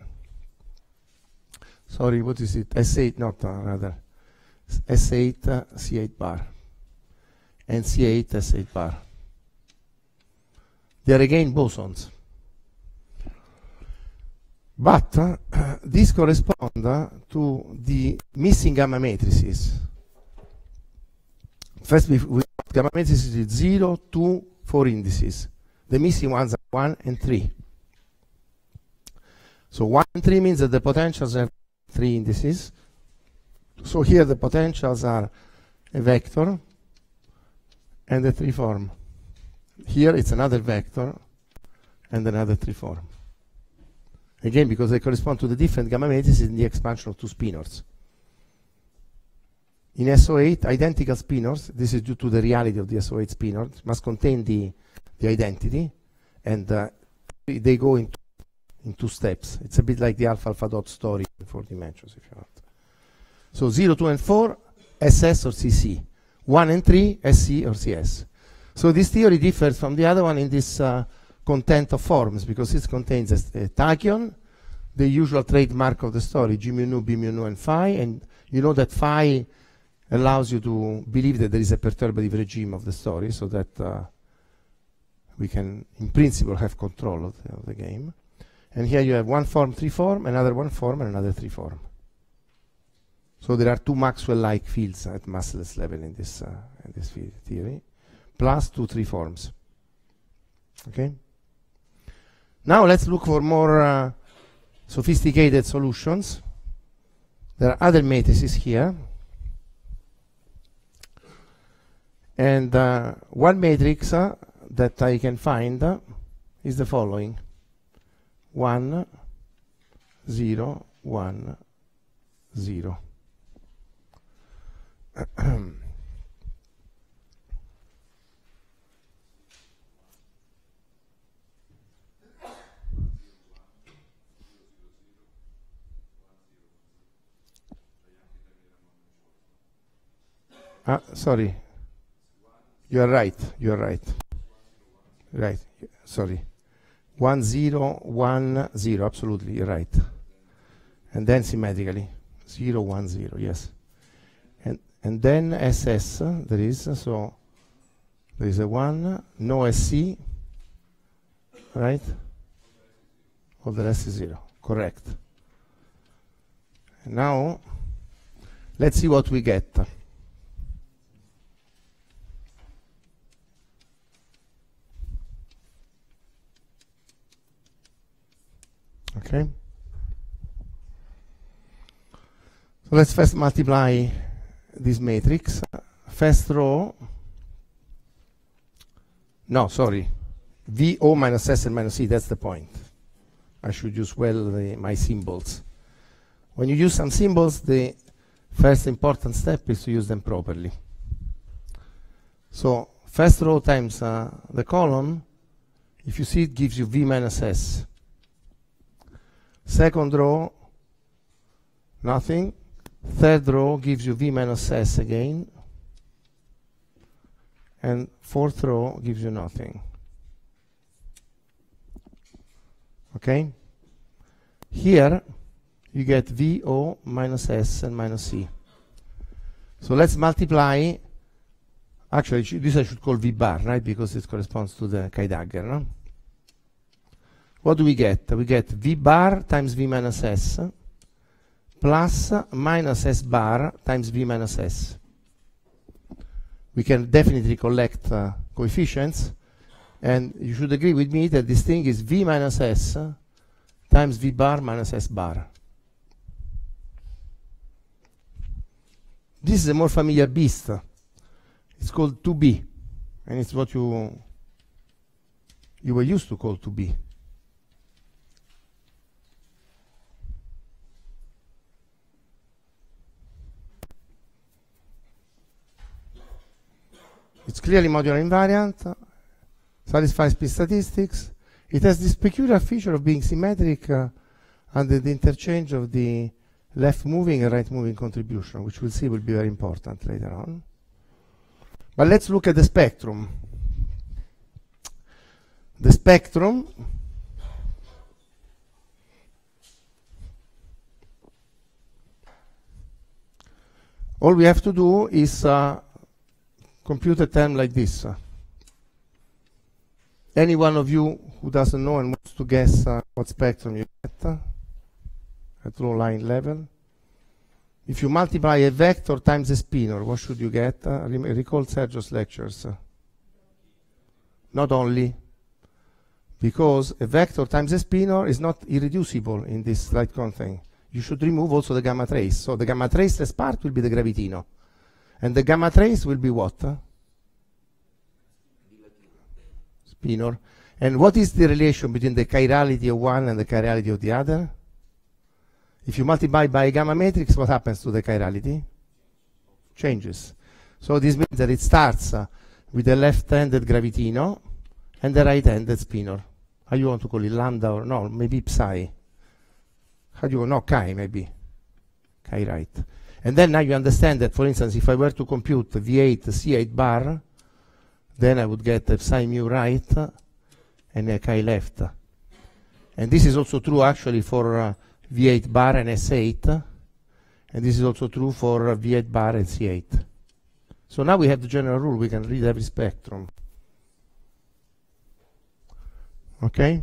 [SPEAKER 1] sorry, what is it? S8, not rather, S8, C8 bar, and C8, S8 bar. They are again bosons. But these correspond to the missing gamma matrices. First, we gamma matrices is 0, 2, 4 indices. The missing ones are 1 and 3. So 1 and 3 means that the potentials have 3 indices. So here the potentials are a vector and a 3 form. Here it's another vector and another 3 form. Again, because they correspond to the different gamma matrices in the expansion of 2 spinors. In SO8, identical spinors, this is due to the reality of the SO8 spinor, must contain the identity, and they go in 2 steps. It's a bit like the alpha-alpha dot story in 4 dimensions, if you want. So 0, 2, and 4, SS or CC. 1 and 3, SC or CS. So this theory differs from the other one in this content of forms, because it contains a tachyon, the usual trademark of the story, G mu nu, B mu nu, and phi, and you know that phi allows you to believe that there is a perturbative regime of the story, so that we can, in principle, have control of the game. And here you have 1 form, 3 form, another 1 form, and another 3 form. So there are 2 Maxwell-like fields at massless level in this theory, plus 2 3 forms. Okay. Now let's look for more sophisticated solutions. There are other matrices here. And one matrix that I can find is the following. 1, 0, 1, 0. Sorry. You are right. You are right. Right. Sorry. 1, 0, 1, 0. Absolutely, you're right. And then symmetrically. 0, 1, 0. Yes. And then SS there is. So there is a 1. No SC. Right? All the rest is 0. Correct. And now let's see what we get. Okay. So let's first multiply this matrix. First row. No, sorry. VO minus S and minus C, that's the point. I should use well my symbols. When you use some symbols, the first important step is to use them properly. So first row times the column, if you see, it gives you V minus S. Second row, nothing. Third row gives you V minus S again. And fourth row gives you nothing. Okay? Here, you get VO minus S and minus C. So let's multiply. Actually, this I should call V bar, right? Because it corresponds to the Kai-Dagger, no? What do we get? We get V bar times V minus S plus minus S bar times V minus S. We can definitely collect coefficients, and you should agree with me that this thing is V minus S times V bar minus S bar. This is a more familiar beast. It's called 2B, and it's what you were used to call 2B. It's clearly modular invariant, satisfies P statistics. It has this peculiar feature of being symmetric under the interchange of the left moving and right moving contribution, which we'll see will be very important later on. But let's look at the spectrum. the spectrum all we have to do is compute a term like this. Any one of you who doesn't know and wants to guess what spectrum you get at low line level, if you multiply a vector times a spinor, what should you get? Recall Sergio's lectures. Not only, because a vector times a spinor is not irreducible in this light cone thing. You should remove also the gamma trace. So the gamma traceless part will be the gravitino. And the gamma trace will be what? Spinor. And what is the relation between the chirality of one and the chirality of the other? If you multiply by a gamma matrix, what happens to the chirality? Changes. So this means that it starts with the left-handed gravitino and the right-handed spinor. How you want to call it? Lambda or no? Maybe psi. How do you no chi maybe? Chi right. And then now you understand that, for instance, if I were to compute V8 C8 bar, then I would get a psi mu right and a chi left. And this is also true actually for V8 bar and S8, and this is also true for V8 bar and C8. So now we have the general rule, we can read every spectrum. Okay?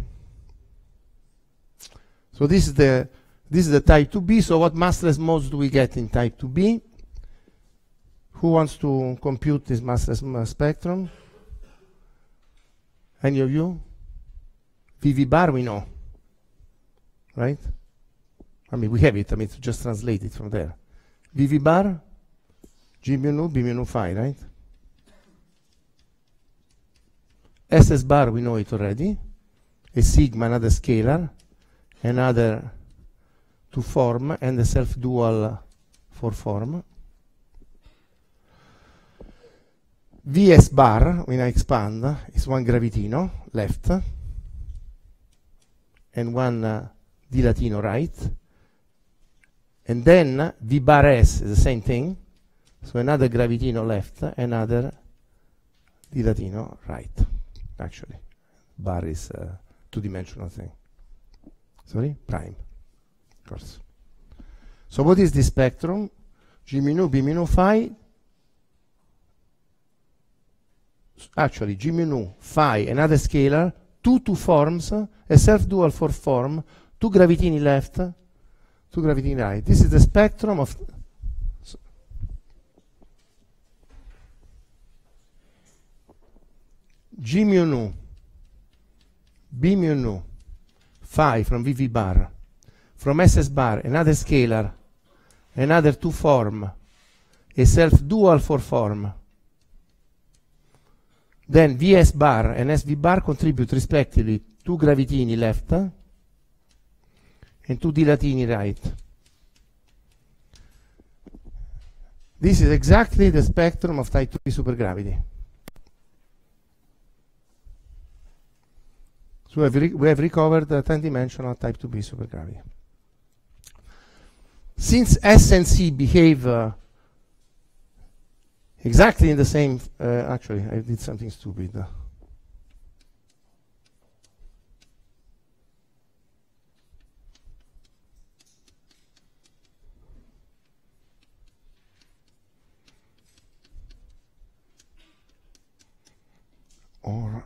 [SPEAKER 1] So this is the type 2b. So what massless modes do we get in type 2b? Who wants to compute this massless spectrum? Any of you? VV bar we know, right? I mean, we have it. I mean, to just translate it from there. VV bar, G mu nu, B mu nu phi, right? SS bar, we know it already. A sigma, another scalar, another to form, and the self-dual for form. VS bar, when I expand, is one gravitino, left, and one D latino, right. And then V bar S is the same thing. So another gravitino left, another D latino right. Actually, bar is a two-dimensional thing. Sorry? Prime. Of course. So what is this spectrum? G mu nu, B mu nu phi. Actually, G mu nu, phi, another scalar, two forms, a self-dual for form, two gravitini left, two gravitini right. This is the spectrum of G mu nu, B mu nu, phi from VV bar, from SS bar, another scalar, another two form, a self-dual for form. Then VS bar and SV bar contribute respectively two gravitini left and two D latini right. This is exactly the spectrum of type 2 supergravity. So we have recovered the 10-dimensional type 2b supergravity. Since S and C behave exactly in the same, actually I did something stupid. Or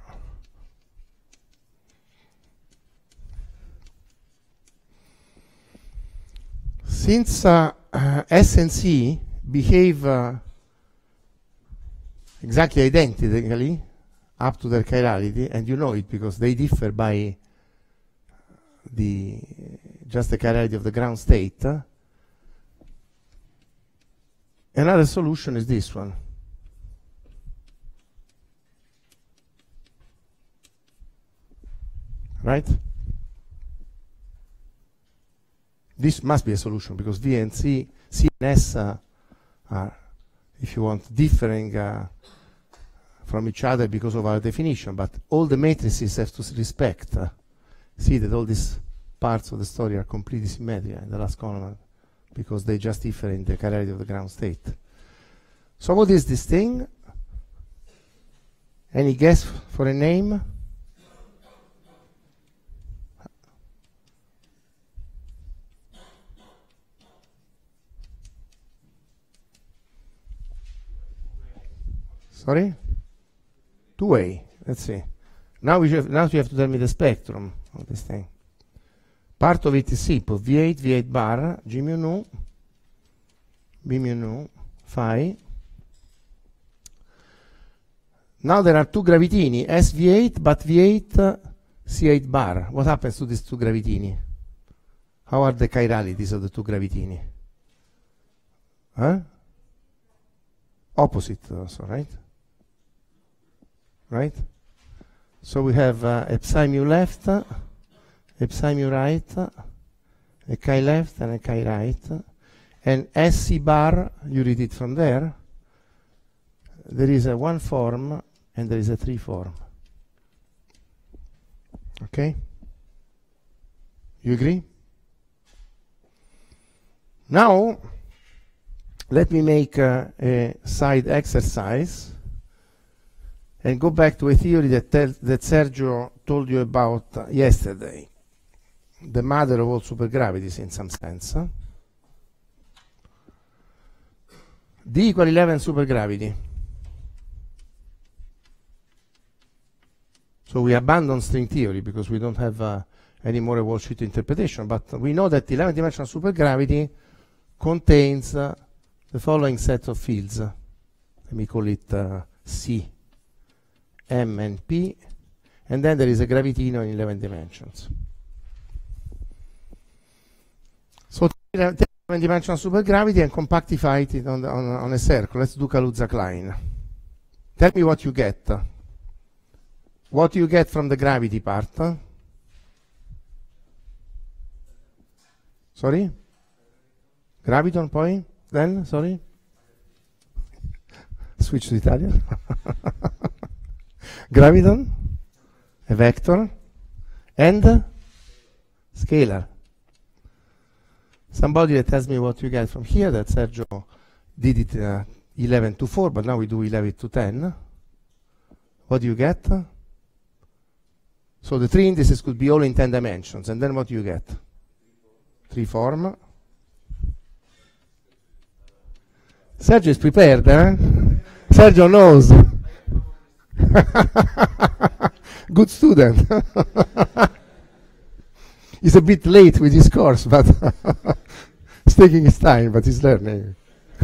[SPEAKER 1] since S and C behave exactly identically up to their chirality, and you know it because they differ by just the chirality of the ground state, another solution is this one. Right? This must be a solution because V and C and S are, if you want, differing from each other because of our definition, but all the matrices have to respect. See that all these parts of the story are completely symmetrical in the last column because they just differ in the chirality of the ground state. So what is this thing? Any guess for a name? Sorry? 2A. Let's see. Now you have to tell me the spectrum of this thing. Part of it is simple. V8, V8 bar, G mu nu, B mu nu, phi. Now there are two gravitini, SV8, but V8, C8 bar. What happens to these two gravitini? How are the chiralities of the two gravitini? Huh? Opposite also, right? Right? So we have a psi mu left, a psi mu right, a chi left and a chi right. And SC bar, you read it from there. There is a one form and there is a three form. Okay? You agree? Now, let me make a side exercise and go back to a theory that Sergio told you about yesterday, the mother of all supergravities in some sense. D equal 11 supergravity. So we abandon string theory because we don't have any more a wall-sheet interpretation, but we know that 11-dimensional supergravity contains the following set of fields. Let me call it C, M, and P, and then there is a gravitino in 11 dimensions. So take 11-dimensional supergravity and compactify it on a circle. Let's do Kaluza-Klein. Tell me what you get. What do you get from the gravity part? Sorry? Graviton poi? Then, sorry? Switch to Italian. Graviton, a vector, and scalar. Somebody that tells me what you get from here, that Sergio did it 11 to 4, but now we do 11 to 10. What do you get? So the three indices could be all in 10 dimensions, and then what do you get? Three form. Sergio is prepared, eh? Sergio knows. Good student. He's a bit late with his course, but he's taking his time, but he's learning.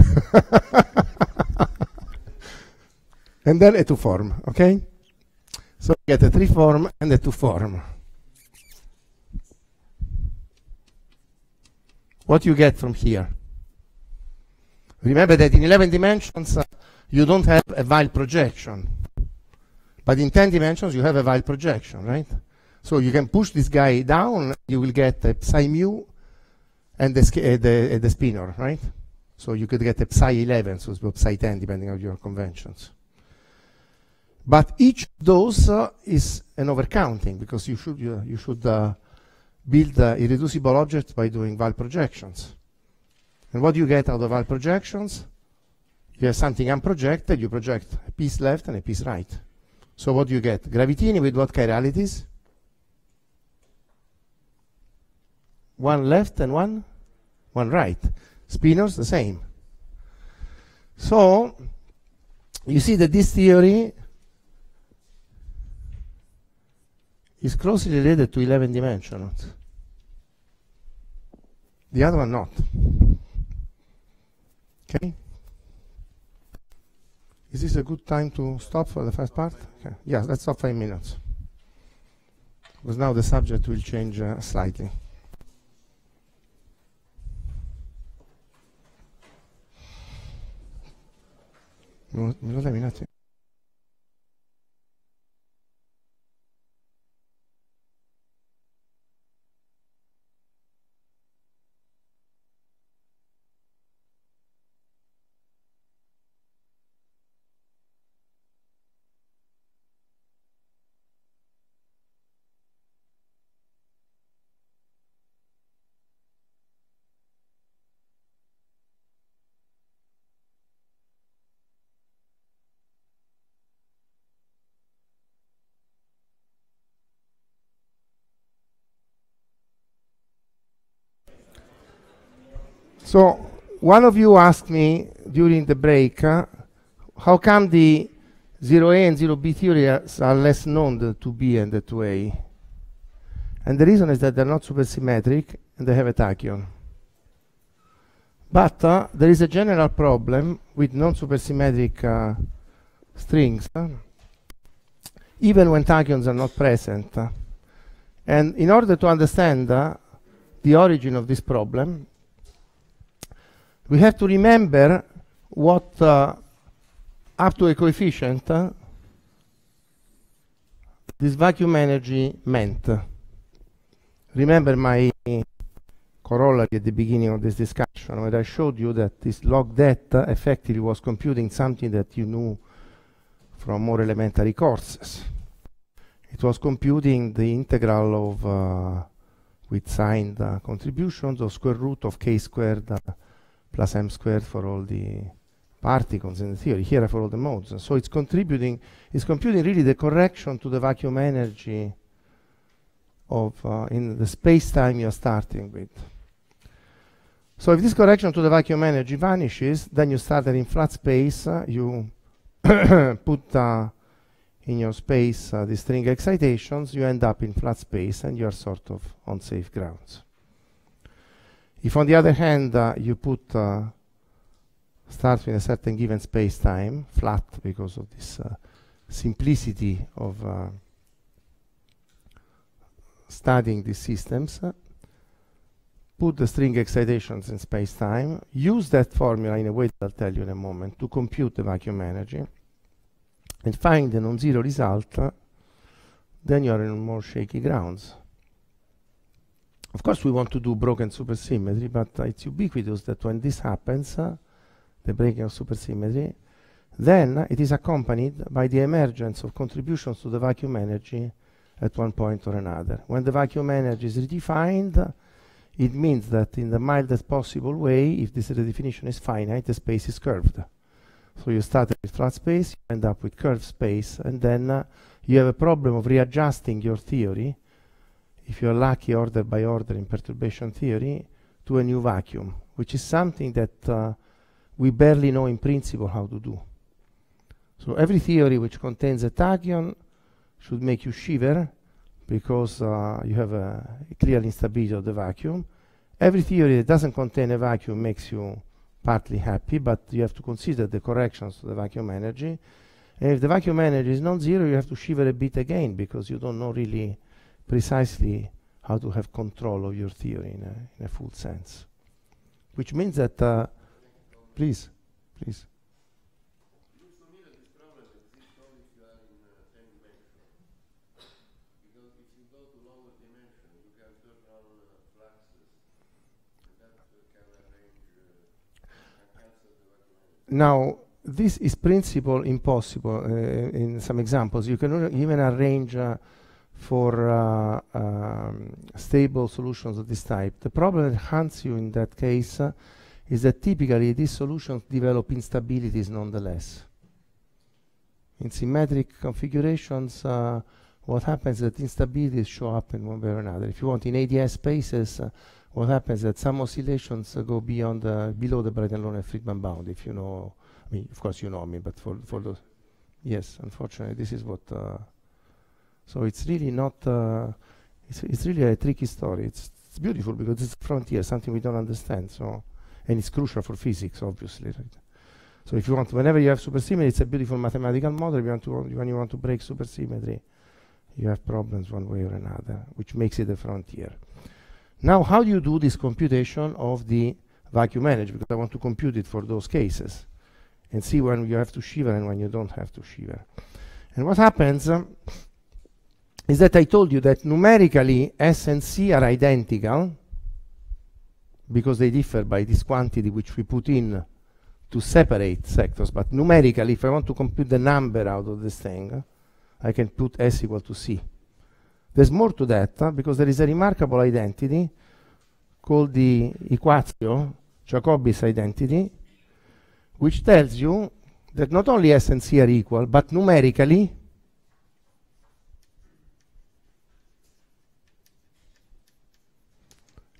[SPEAKER 1] And then a two form, okay? So you get a three form and a two form. What you get from here? Remember that in 11 dimensions you don't have a Weyl projection, but in 10 dimensions you have a Weyl projection, right? So you can push this guy down, you will get a psi mu and the spinor, right? So you could get a psi 11, so it's psi 10, depending on your conventions. But each of those is an overcounting, because you should build irreducible objects by doing Weyl projections. And what do you get out of Weyl projections? You have something unprojected, you project a piece left and a piece right. So what do you get? Gravitini with what chiralities? One left and one right. Spinors the same. So you see that this theory is closely related to 11 dimensions. The other one not. Okay? Is this a good time to stop for the first part? Okay. Yes, let's stop 5 minutes. Because now the subject will change slightly. Me lo devi un attimo? So one of you asked me during the break, how come the 0A and 0B theory are less known than 2B and the 2A. And the reason is that they're not supersymmetric and they have a tachyon. But there is a general problem with non-supersymmetric strings, even when tachyons are not present. And in order to understand the origin of this problem, we have to remember what up to a coefficient this vacuum energy meant. Remember my corollary at the beginning of this discussion, where I showed you that this log det effectively was computing something that you knew from more elementary courses. It was computing the integral of, with signed contributions, of square root of k squared plus m squared for all the particles in the theory, here for all the modes. So it's computing really the correction to the vacuum energy of in the space-time you're starting with. So if this correction to the vacuum energy vanishes, then you started in flat space, you put in your space the string excitations, you end up in flat space and you're sort of on safe grounds. If on the other hand you put start with a certain given space-time, flat because of this simplicity of studying these systems, put the string excitations in space-time, use that formula in a way that I'll tell you in a moment to compute the vacuum energy, and find a non-zero result, then you're in more shaky grounds. Of course, we want to do broken supersymmetry, but it's ubiquitous that when this happens, the breaking of supersymmetry, then it is accompanied by the emergence of contributions to the vacuum energy at one point or another. When the vacuum energy is redefined, it means that in the mildest possible way, if this redefinition is finite, the space is curved. So you start with flat space, you end up with curved space, and then you have a problem of readjusting your theory, if you're lucky, order by order in perturbation theory, to a new vacuum, which is something that we barely know in principle how to do. So every theory which contains a tachyon should make you shiver because you have a clear instability of the vacuum. Every theory that doesn't contain a vacuum makes you partly happy, but you have to consider the corrections to the vacuum energy. And if the vacuum energy is non-zero, you have to shiver a bit again because you don't know really precisely how to have control of your theory in a full sense. Which means that, please. Now, this is principle impossible. In some examples, you can even arrange for stable solutions of this type. The problem that haunts you in that case is that typically these solutions develop instabilities nonetheless. In symmetric configurations, what happens is that instabilities show up in one way or another. If you want, in ADS spaces, what happens is that some oscillations go beyond below the Breitenlohn-Friedman bound. If you know, I mean, of course you know me, but for those, yes, unfortunately, this is what. So it's really not. It's really a tricky story. It's beautiful because it's a frontier, something we don't understand. So, and it's crucial for physics, obviously. Right? So if you want, whenever you have supersymmetry, it's a beautiful mathematical model. When you want to break supersymmetry, you have problems one way or another, which makes it a frontier. Now, how do you do this computation of the vacuum energy? Because I want to compute it for those cases and see when you have to shiver and when you don't have to shiver. And what happens is that I told you that numerically S and C are identical because they differ by this quantity which we put in to separate sectors. But numerically, if I want to compute the number out of this thing, I can put S equal to C. There's more to that because there is a remarkable identity called the Equatio-Jacobi's identity, which tells you that not only S and C are equal, but numerically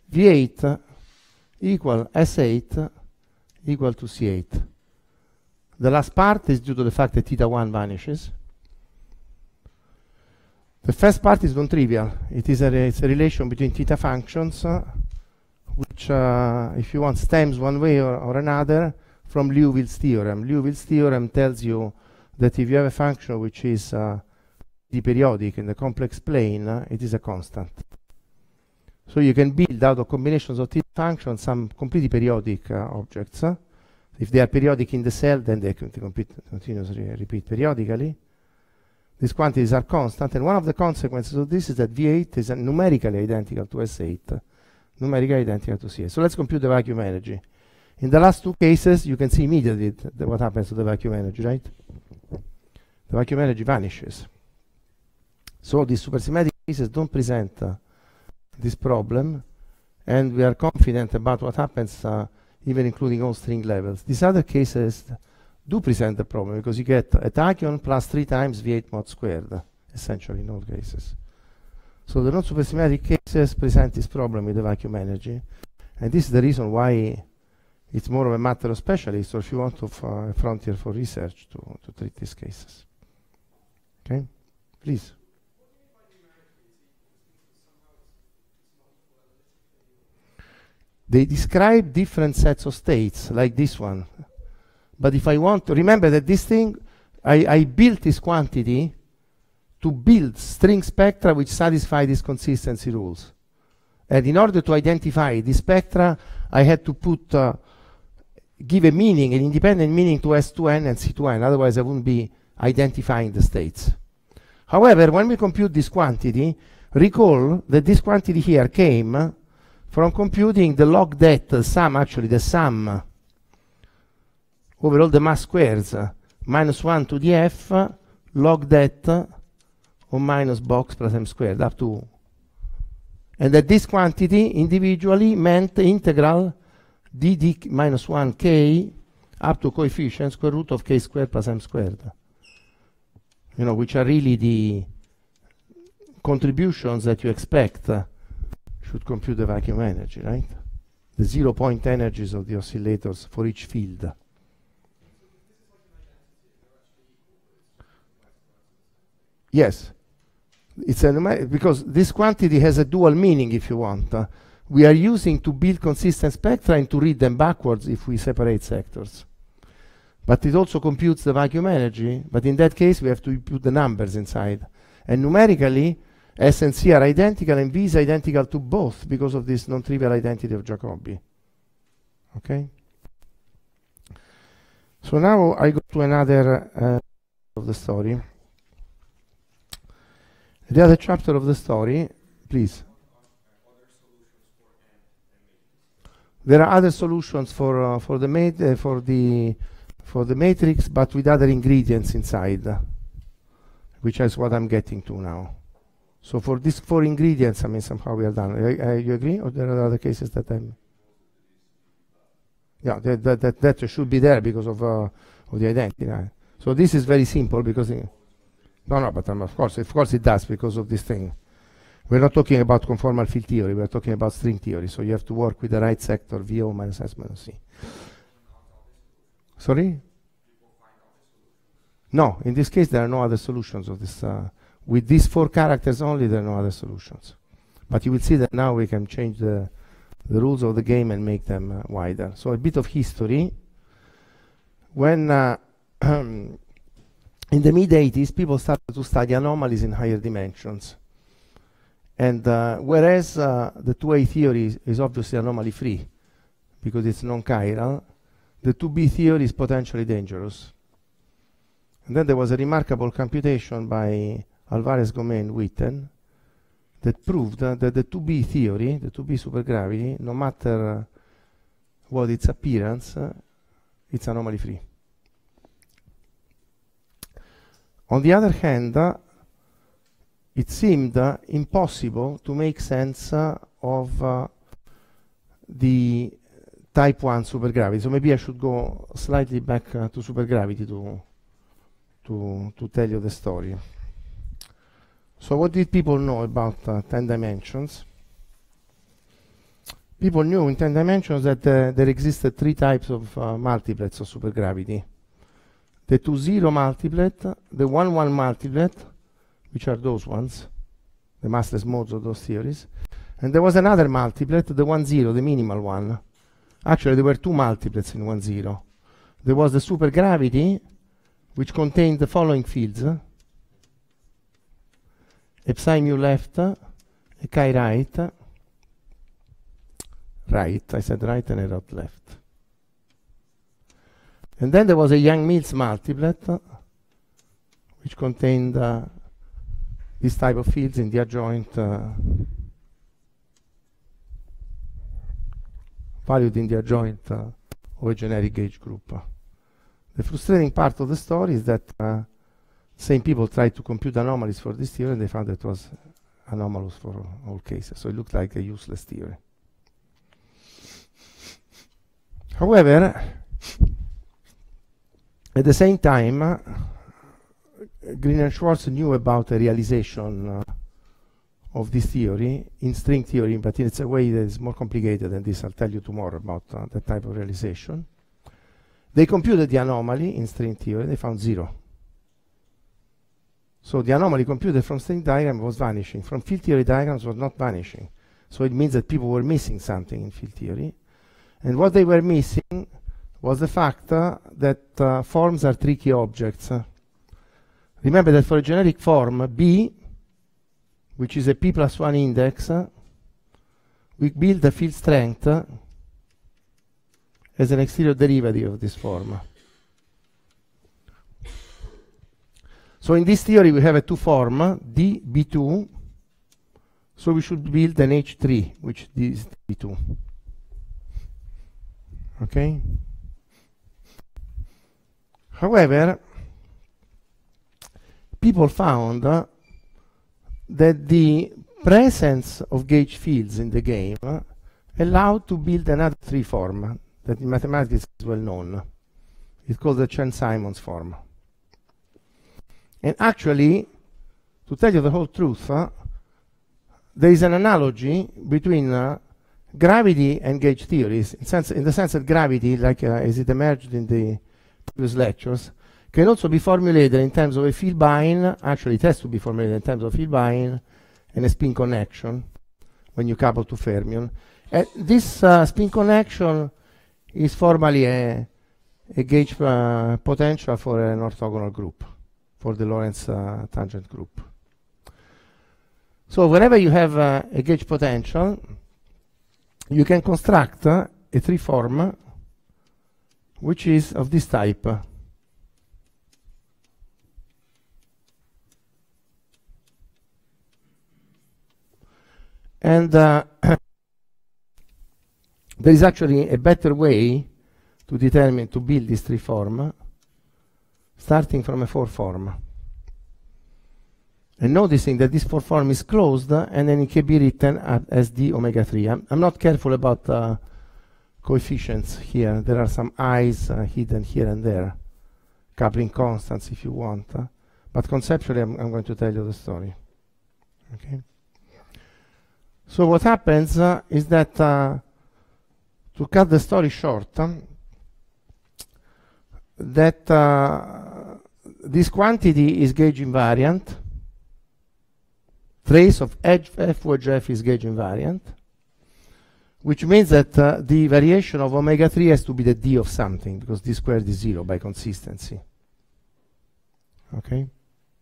[SPEAKER 1] V8 equal S8 equal to C8. The last part is due to the fact that theta 1 vanishes. The first part is non-trivial. It's a relation between theta functions, which, if you want, stems one way or another from Liouville's theorem. Liouville's theorem tells you that if you have a function which is periodic in the complex plane, it is a constant. So you can build out of combinations of theta functions some completely periodic objects. If they are periodic in the cell, then they continuously repeat periodically. These quantities are constant, and one of the consequences of this is that V8 is numerically identical to S8, numerically identical to C8. So let's compute the vacuum energy. In the last two cases, you can see immediately what happens to the vacuum energy, right? The vacuum energy vanishes. So these supersymmetric cases don't present this problem, and we are confident about what happens even including all string levels. These other cases do present the problem because you get a tachyon plus 3 times V8 mod squared, essentially in all cases. So the non-supersymmetric cases present this problem with the vacuum energy, and this is the reason why it's more of a matter of specialists, or if you want, of a frontier for research to treat these cases. Okay, please. They describe different sets of states, like this one. But if I want to remember that this thing, I built this quantity to build string spectra which satisfy these consistency rules. And in order to identify the spectra, I had to put, give a meaning, an independent meaning to S2n and C2n, otherwise I wouldn't be identifying the states. However, when we compute this quantity, recall that this quantity here came from computing the log det, the sum over all the mass squares, minus 1 to the f log det or minus box plus m squared up to, and that this quantity individually meant integral dd minus 1 k up to coefficient square root of k squared plus m squared, you know, which are really the contributions that you expect should compute the vacuum energy, right? The 0-point energies of the oscillators for each field. Yes, it's a because this quantity has a dual meaning, if you want. We are using to build consistent spectra and to read them backwards if we separate sectors. But it also computes the vacuum energy, but in that case we have to put the numbers inside. And numerically, S and C are identical, and V is identical to both because of this non-trivial identity of Jacobi. Okay? So now I go to another of the story. The other chapter of the story, please. There are other solutions for the matrix, but with other ingredients inside, which is what I'm getting to now. So for these 4 ingredients, I mean, somehow we are done. You agree, or there are other cases that I'm? Yeah, that should be there because of the identity. Right? So this is very simple because. No, but of course it does because of this thing. We're not talking about conformal field theory, we're talking about string theory, so you have to work with the right sector, VO minus S minus C. Sorry? No, in this case there are no other solutions of this. With these 4 characters only, there are no other solutions. But you will see that now we can change the rules of the game and make them wider. So a bit of history. When in the mid-80s, people started to study anomalies in higher dimensions. And whereas the 2A theory is obviously anomaly-free, because it's non-chiral, the 2B theory is potentially dangerous. And then there was a remarkable computation by Alvarez, Gomez, and Witten that proved that the 2B theory, the 2B supergravity, no matter what its appearance, it's anomaly-free. On the other hand, it seemed impossible to make sense of the type 1 supergravity. So maybe I should go slightly back to supergravity to tell you the story. So what did people know about 10 dimensions? People knew in 10 dimensions that there existed 3 types of multiplets of supergravity. the 2 0 multiplet, the 1 1 multiplet, which are those ones, the massless modes of those theories. And there was another multiplet, the 1 0, the minimal one. Actually, there were two multiplets in 1 0. There was the supergravity, which contained the following fields: psi mu left, chi right. Right, I said right and I wrote left. And then there was a Yang-Mills multiplet, which contained this type of fields in the adjoint, valued in the adjoint of a generic gauge group. The frustrating part of the story is that same people tried to compute anomalies for this theory and they found that it was anomalous for all cases. So it looked like a useless theory. However, at the same time, Green and Schwartz knew about the realization of this theory in string theory, but it's a way that is more complicated than this. I'll tell you tomorrow about that type of realization. They computed the anomaly in string theory. They found 0. So the anomaly computed from string diagram was vanishing. From field theory diagrams was not vanishing. So it means that people were missing something in field theory. And what they were missing was the fact that forms are tricky objects. Remember that for a generic form, B, which is a P plus 1 index, we build the field strength as an exterior derivative of this form. So in this theory we have a two form, D, B2, so we should build an H3, which is B2. Okay? However, people found that the presence of gauge fields in the game allowed to build another tree form that in mathematics is well known. It's called the Chern-Simons form. And actually, to tell you the whole truth, there is an analogy between gravity and gauge theories, in the sense that gravity, like as it emerged in the previous lectures, can also be formulated in terms of a field bind. Actually, it has to be formulated in terms of field bind and a spin connection when you couple to fermion. And this spin connection is formally a gauge potential for an orthogonal group, for the Lorentz tangent group. So whenever you have a gauge potential, you can construct a tree form which is of this type. And there is actually a better way to determine, to build this tree form, starting from a 4 form. And noticing that this 4 form is closed, and then it can be written as d omega 3. I'm not careful about coefficients here. There are some i's hidden here and there, coupling constants if you want. But conceptually, I'm going to tell you the story. Okay. So what happens is that, to cut the story short, that this quantity is gauge invariant. Trace of f wedge f is gauge invariant, which means that the variation of omega 3 has to be the d of something, because d squared is 0 by consistency. Okay?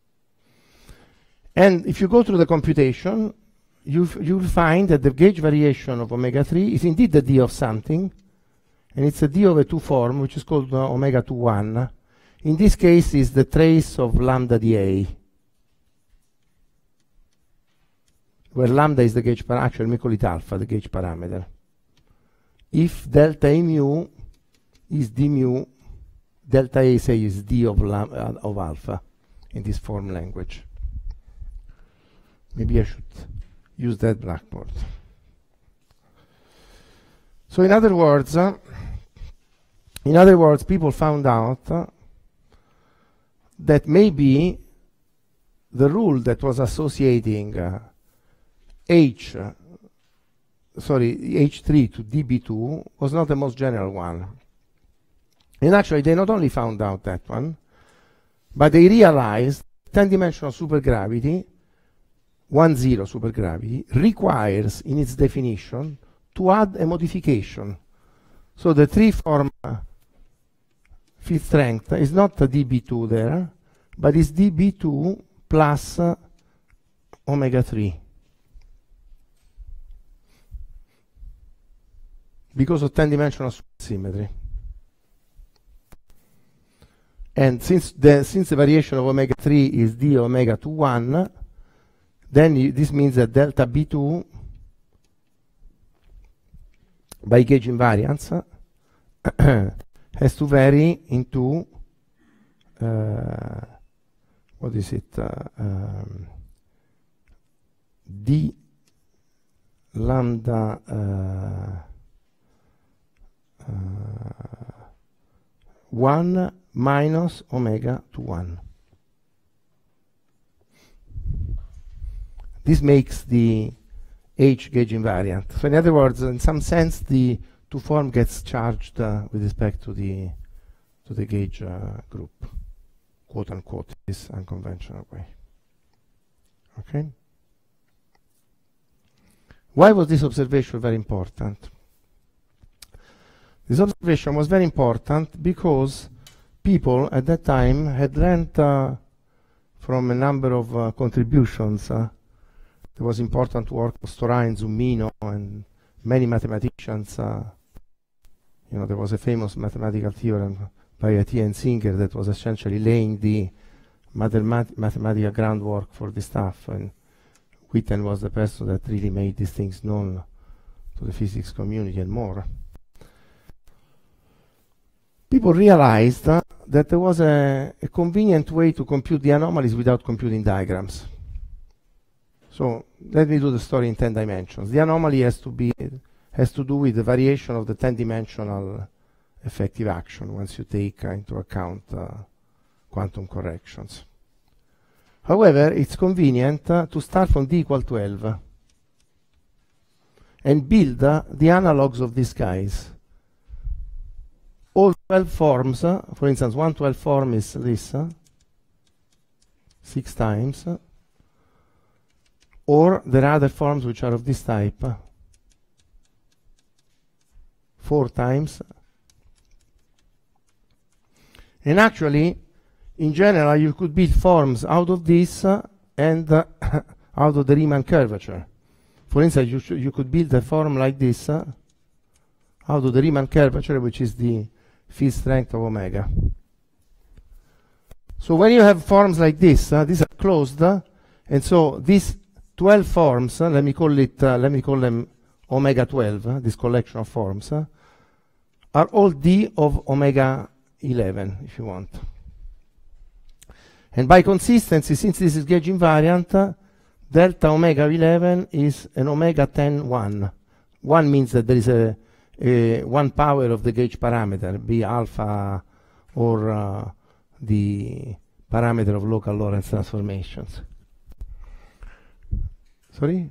[SPEAKER 1] And if you go through the computation, you'll find that the gauge variation of omega 3 is indeed the d of something, and it's a d of a 2 form, which is called omega 2 1. In this case, is the trace of lambda dA, where lambda is the gauge parameter. Actually, let me call it alpha, the gauge parameter. If delta A mu is d mu, delta A, say, is d of alpha in this form language. Maybe I should use that blackboard. So in other words, people found out that maybe the rule that was associating H3 to dB2 was not the most general one. And actually, they not only found out that one, But they realized 10-dimensional supergravity, 1-0 supergravity, requires in its definition to add a modification. So the three-form field strength is not a dB2 there, but is dB2 plus omega 3. Because of 10-dimensional supersymmetry. And since the variation of omega 3 is d omega to 1, then this means that delta B2 by gauge invariance has to vary into what is it? D lambda 1 minus omega to 1. This makes the H gauge invariant. So in other words, in some sense, the two-form gets charged with respect to the gauge group, quote unquote, this unconventional way. Okay. Why was this observation very important? This observation was very important because people at that time had learned from a number of contributions. It was important work of Storain, Zumino, and many mathematicians. There was a famous mathematical theorem by Atiyah and Singer that was essentially laying the mathematical groundwork for this stuff. And Witten was the person that really made these things known to the physics community and more. People realized that there was a convenient way to compute the anomalies without computing diagrams. So let me do the story in 10 dimensions. The anomaly has to do with the variation of the 10-dimensional effective action once you take into account quantum corrections. However, it's convenient to start from d equal 12 and build the analogs of these guys. All 12 forms, for instance, 112 form is this, 6 times, or there are other forms which are of this type, 4 times. And actually, in general, you could build forms out of this and out of the Riemann curvature. For instance, you could build a form like this out of the Riemann curvature, which is the field strength of omega. So when you have forms like this, these are closed, and so these 12 forms, let me call them omega 12, this collection of forms, are all d of omega 11, if you want. And by consistency, since this is gauge invariant, delta omega 11 is an omega 10 1. 1 means that there is a 1 power of the gauge parameter, be alpha or the parameter of local Lorentz transformations. Sorry?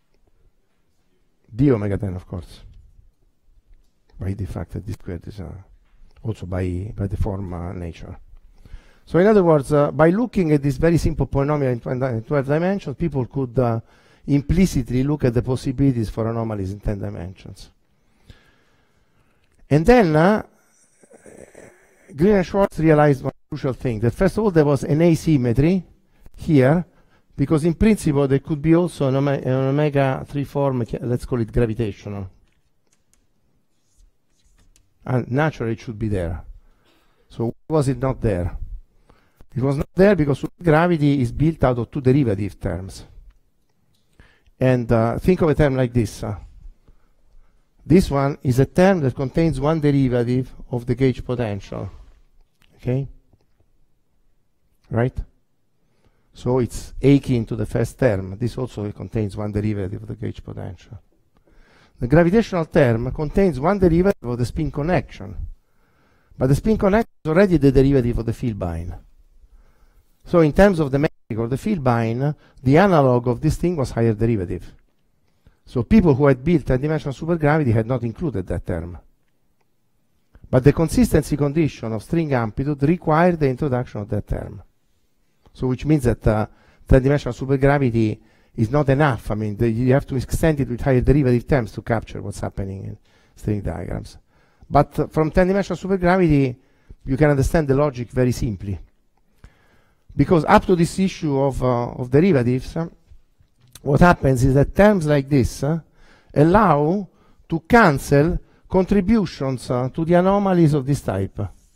[SPEAKER 1] D omega 10, of course. By the fact that this squared is also by the form nature. So in other words, by looking at this very simple polynomial in 12 dimensions, people could implicitly look at the possibilities for anomalies in 10 dimensions. And then Green and Schwartz realized one crucial thing, that first of all there was an asymmetry here, because in principle there could be also an omega 3 form, let's call it gravitational. And naturally it should be there. So why was it not there? It was not there because gravity is built out of 2 derivative terms. And think of a term like this. This one is a term that contains 1 derivative of the gauge potential. Okay? Right? So it's akin to the first term. This also contains 1 derivative of the gauge potential. The gravitational term contains 1 derivative of the spin connection. But the spin connection is already the derivative of the Filbine. So in terms of the metric of the Filbine, the analog of this thing was higher derivative. So people who had built 10-dimensional supergravity had not included that term. But the consistency condition of string amplitude required the introduction of that term. So which means that third-dimensional supergravity is not enough. I mean, you have to extend it with higher derivative terms to capture what's happening in string diagrams. But from 10-dimensional supergravity, you can understand the logic very simply. Because up to this issue of derivatives, what happens is that terms like this allow to cancel contributions to the anomalies of this type.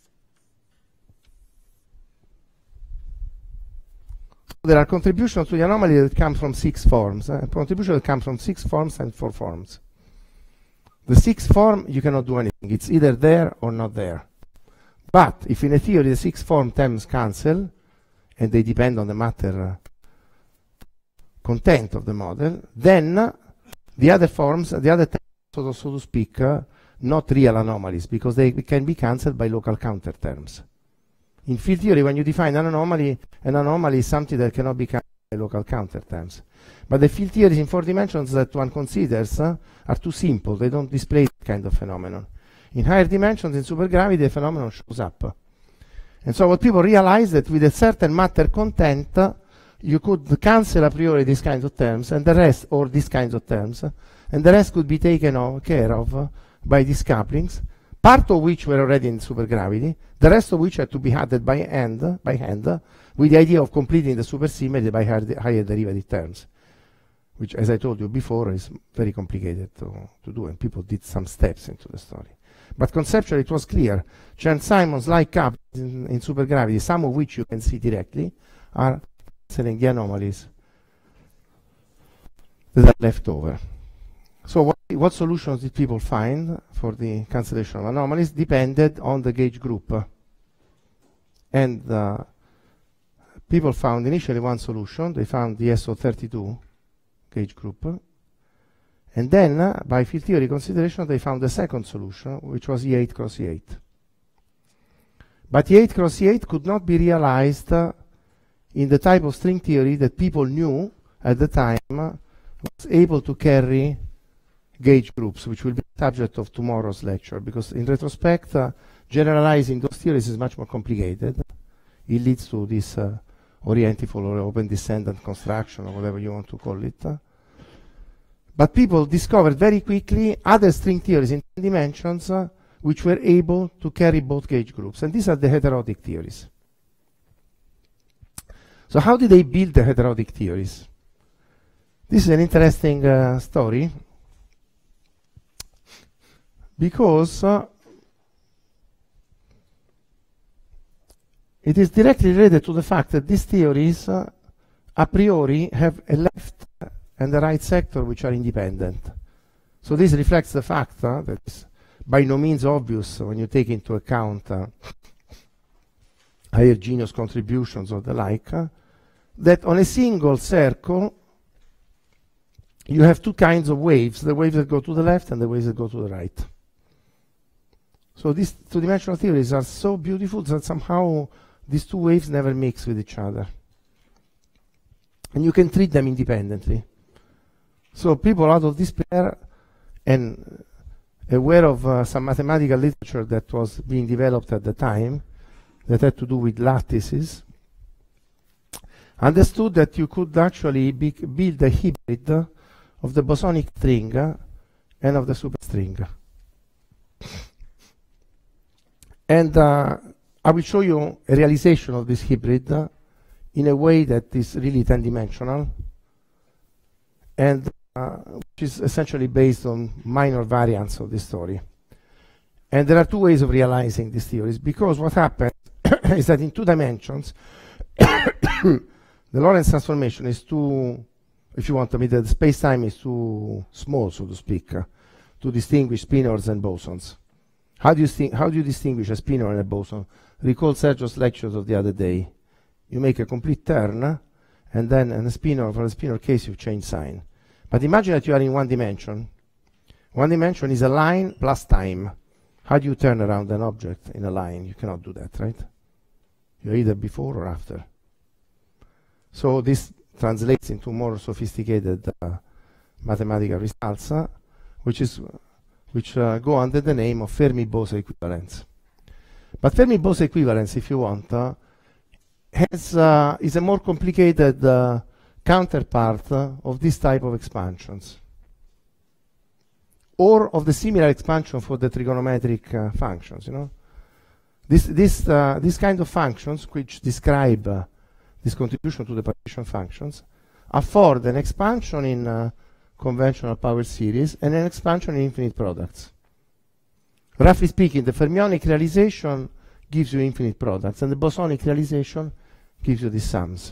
[SPEAKER 1] There are contributions to the anomaly that come from 6 forms. Contribution that comes from 6 forms and 4 forms. The 6th form, you cannot do anything. It's either there or not there. But if in a theory the 6 form terms cancel, and they depend on the matter content of the model, then the other forms, the other terms, so to speak, not real anomalies, because they can be cancelled by local counter terms. In field theory, when you define an anomaly is something that cannot be cancelled by local counter terms. But the field theories in 4 dimensions that one considers are too simple. They don't display that kind of phenomenon. In higher dimensions, in supergravity, the phenomenon shows up. And so what people realize that with a certain matter content, you could cancel a priori these kinds of terms, and the rest, or these kinds of terms, and the rest could be taken care of by these couplings, part of which were already in supergravity, the rest of which had to be added by hand, with the idea of completing the supersymmetry by higher derivative terms, which, as I told you before, is very complicated to do, and people did some steps into the story. But conceptually it was clear. Chern-Simons like couplings in supergravity, some of which you can see directly, are cancelling the anomalies that are left over. So what solutions did people find for the cancellation of anomalies? Depended on the gauge group. And people found initially one solution. They found the SO32 gauge group. And then, by field theory consideration, they found the second solution, which was E8 cross E8. But E8 cross E8 could not be realized in the type of string theory that people knew at the time was able to carry gauge groups, which will be the subject of tomorrow's lecture, because in retrospect, generalizing those theories is much more complicated. It leads to this orientifold or open descendant construction, or whatever you want to call it. But people discovered very quickly other string theories in 10 dimensions which were able to carry both gauge groups. And these are the heterotic theories. So how did they build the heterotic theories? This is an interesting story, because it is directly related to the fact that these theories a priori have a left and the right sector which are independent. So this reflects the fact that is by no means obvious when you take into account higher genius contributions or the like, that on a single circle you have 2 kinds of waves, the waves that go to the left and the waves that go to the right. So these 2-dimensional theories are so beautiful that somehow these 2 waves never mix with each other. And you can treat them independently. So people out of despair and aware of some mathematical literature that was being developed at the time that had to do with lattices, understood that you could actually build a hybrid of the bosonic string and of the superstring. And I will show you a realization of this hybrid in a way that is really 10-dimensional, and which is essentially based on minor variants of this story. And there are 2 ways of realizing these theories, because what happens is that in 2 dimensions the Lorentz transformation is too, if you want, I mean, the space-time is too small, so to speak, to distinguish spinors and bosons. How do you distinguish a spinor and a boson? Recall Sergio's lectures of the other day. You make a complete turn, and then in a spinor, for a spinor case, you change sign. But imagine that you are in 1 dimension. 1 dimension is a line plus time. How do you turn around an object in a line? You cannot do that, right? You're either before or after. So this translates into more sophisticated mathematical results, which go under the name of Fermi-Bose equivalence. But Fermi-Bose equivalence, if you want, is a more complicated counterpart of this type of expansions, or of the similar expansion for the trigonometric functions. You know, this kind of functions which describe this contribution to the partition functions afford an expansion in conventional power series and an expansion in infinite products. Roughly speaking, the fermionic realization gives you infinite products, and the bosonic realization gives you these sums.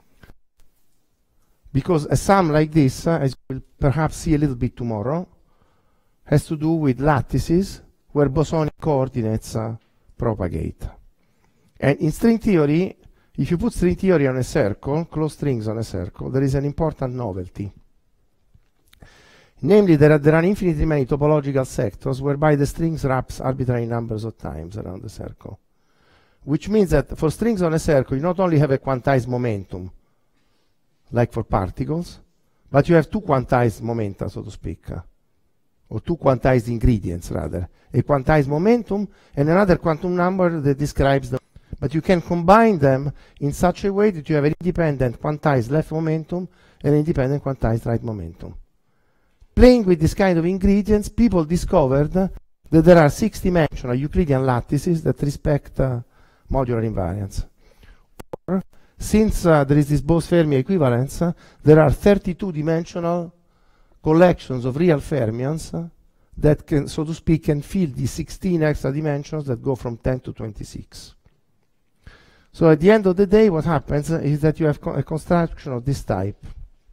[SPEAKER 1] Because a sum like this, as you will perhaps see a little bit tomorrow, has to do with lattices where bosonic coordinates propagate. And in string theory, if you put string theory on a circle, closed strings on a circle, there is an important novelty. Namely, there are infinitely many topological sectors whereby the strings wraps arbitrary numbers of times around the circle. Which means that for strings on a circle, you not only have a quantized momentum, like for particles, but you have two quantized momenta, so to speak, or two quantized ingredients, rather. A quantized momentum and another quantum number that describes the... But you can combine them in such a way that you have an independent quantized left momentum and an independent quantized right momentum. Playing with this kind of ingredients, people discovered that there are 6-dimensional Euclidean lattices that respect modular invariance. Or, since there is this Bose-Fermi equivalence, there are 32-dimensional collections of real fermions that can, so to speak, can fill the 16 extra dimensions that go from 10 to 26. So at the end of the day, what happens is that you have a construction of this type.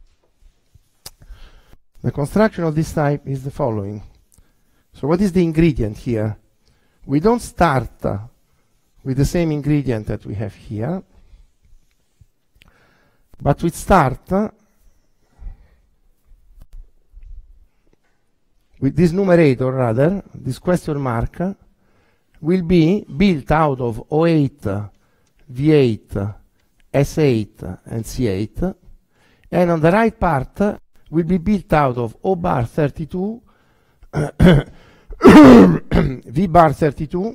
[SPEAKER 1] The construction of this type is the following. So what is the ingredient here? We don't start with the same ingredient that we have here, but we start with this numerator, rather, this question mark, will be built out of O8, V8, S8, and C8, and on the right part will be built out of O bar 32, V bar 32,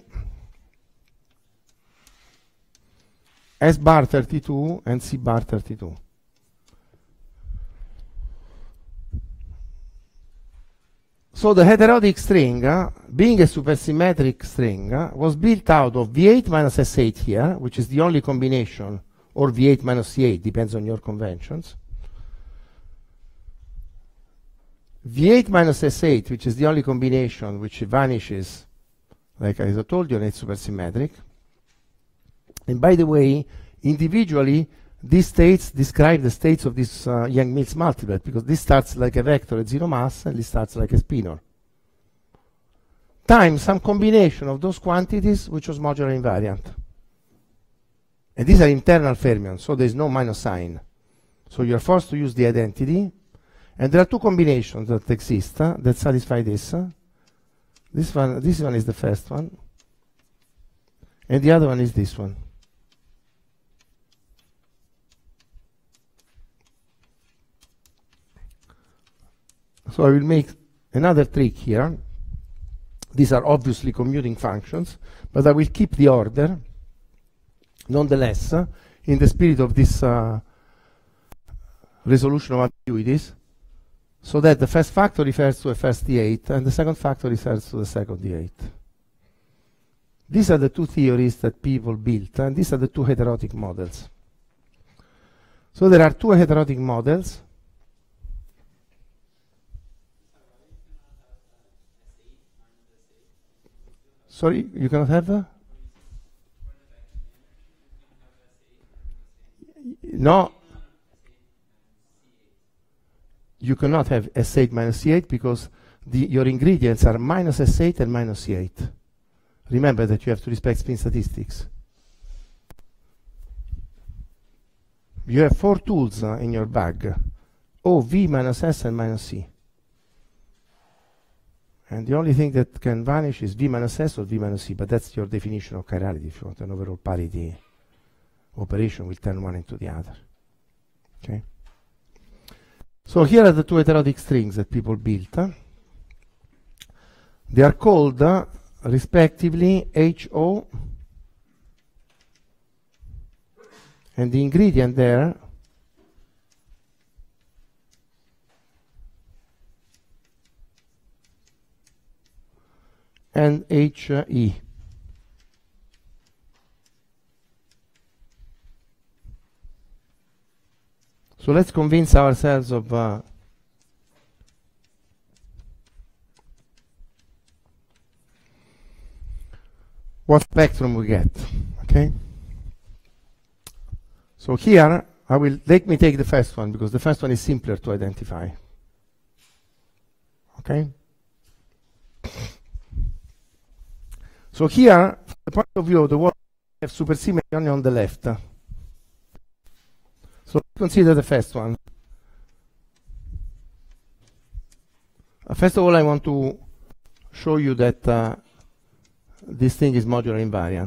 [SPEAKER 1] S bar 32, and C bar 32. So the heterotic string, being a supersymmetric string, was built out of V8 minus S8 here, which is the only combination, or V8 minus C8, depends on your conventions. V8 minus S8, which is the only combination which vanishes, like I told you, and it's supersymmetric. And by the way, individually, these states describe the states of this Yang-Mills multiplet, because this starts like a vector at zero mass, and this starts like a spinor. Times some combination of those quantities, which was modular invariant. And these are internal fermions, so there is no minus sign. So you're forced to use the identity. And there are two combinations that exist that satisfy this. This one is the first one, and the other one is this one. So I will make another trick here. These are obviously commuting functions, but I will keep the order, nonetheless, in the spirit of this resolution of ambiguities, so that the first factor refers to a first D8 and the second factor refers to the second D8. These are the two theories that people built, and these are the two heterotic models. So there are two heterotic models. Sorry, you cannot have? No. You cannot have S8 minus C8 because your ingredients are minus S8 and minus C8. Remember that you have to respect spin statistics. You have 4 tools in your bag. O, V minus S and minus C. And the only thing that can vanish is V minus S or V minus C, but that's your definition of chirality. If you want an overall parity operation, will turn one into the other. Okay? So here are the two heterotic strings that people built. They are called, respectively, HO And the ingredient there and HE. So let's convince ourselves of what spectrum we get. Okay. So here let me take the first one because the first one is simpler to identify. Okay. So here, from the point of view of the world, we have supersymmetry only on the left. So let's consider the first one. First of all, I want to show you that this thing is modular invariant.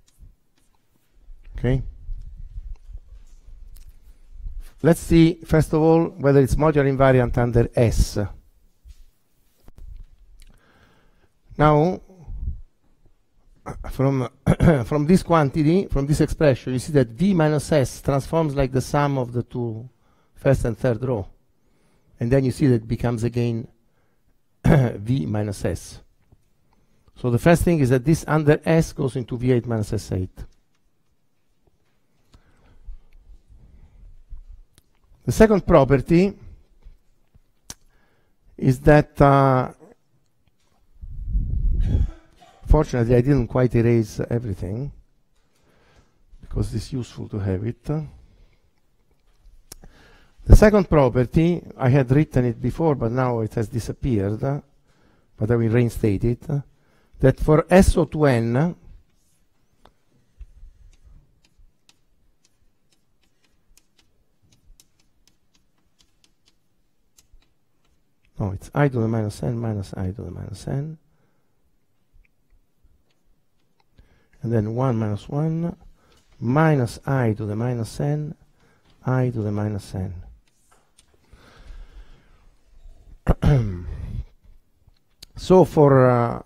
[SPEAKER 1] Okay. Let's see, first of all, whether it's modular invariant under S. Now, from this quantity, from this expression, you see that V minus S transforms like the sum of the two first and third row. And then you see that it becomes again V minus S. So the first thing is that this under S goes into V8 minus S8. The second property is that fortunately, I didn't quite erase everything because it's useful to have it. The second property, I had written it before, but now it has disappeared, but I will reinstate it, that for SO2n, no, it's I to the minus n minus I to the minus n, and then 1 minus 1 minus I to the minus n, I to the minus n. So for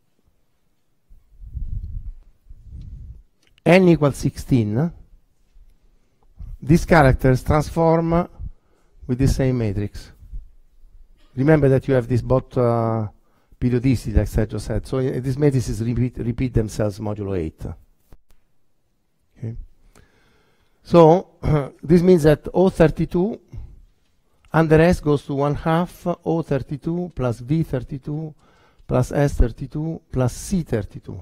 [SPEAKER 1] n equals 16, these characters transform with the same matrix. Remember that you have this bot periodicity, like Sergio said. So these matrices repeat themselves modulo 8. Okay. So this means that O32 under S goes to 1/2 O32 plus V32 plus S32 plus C32.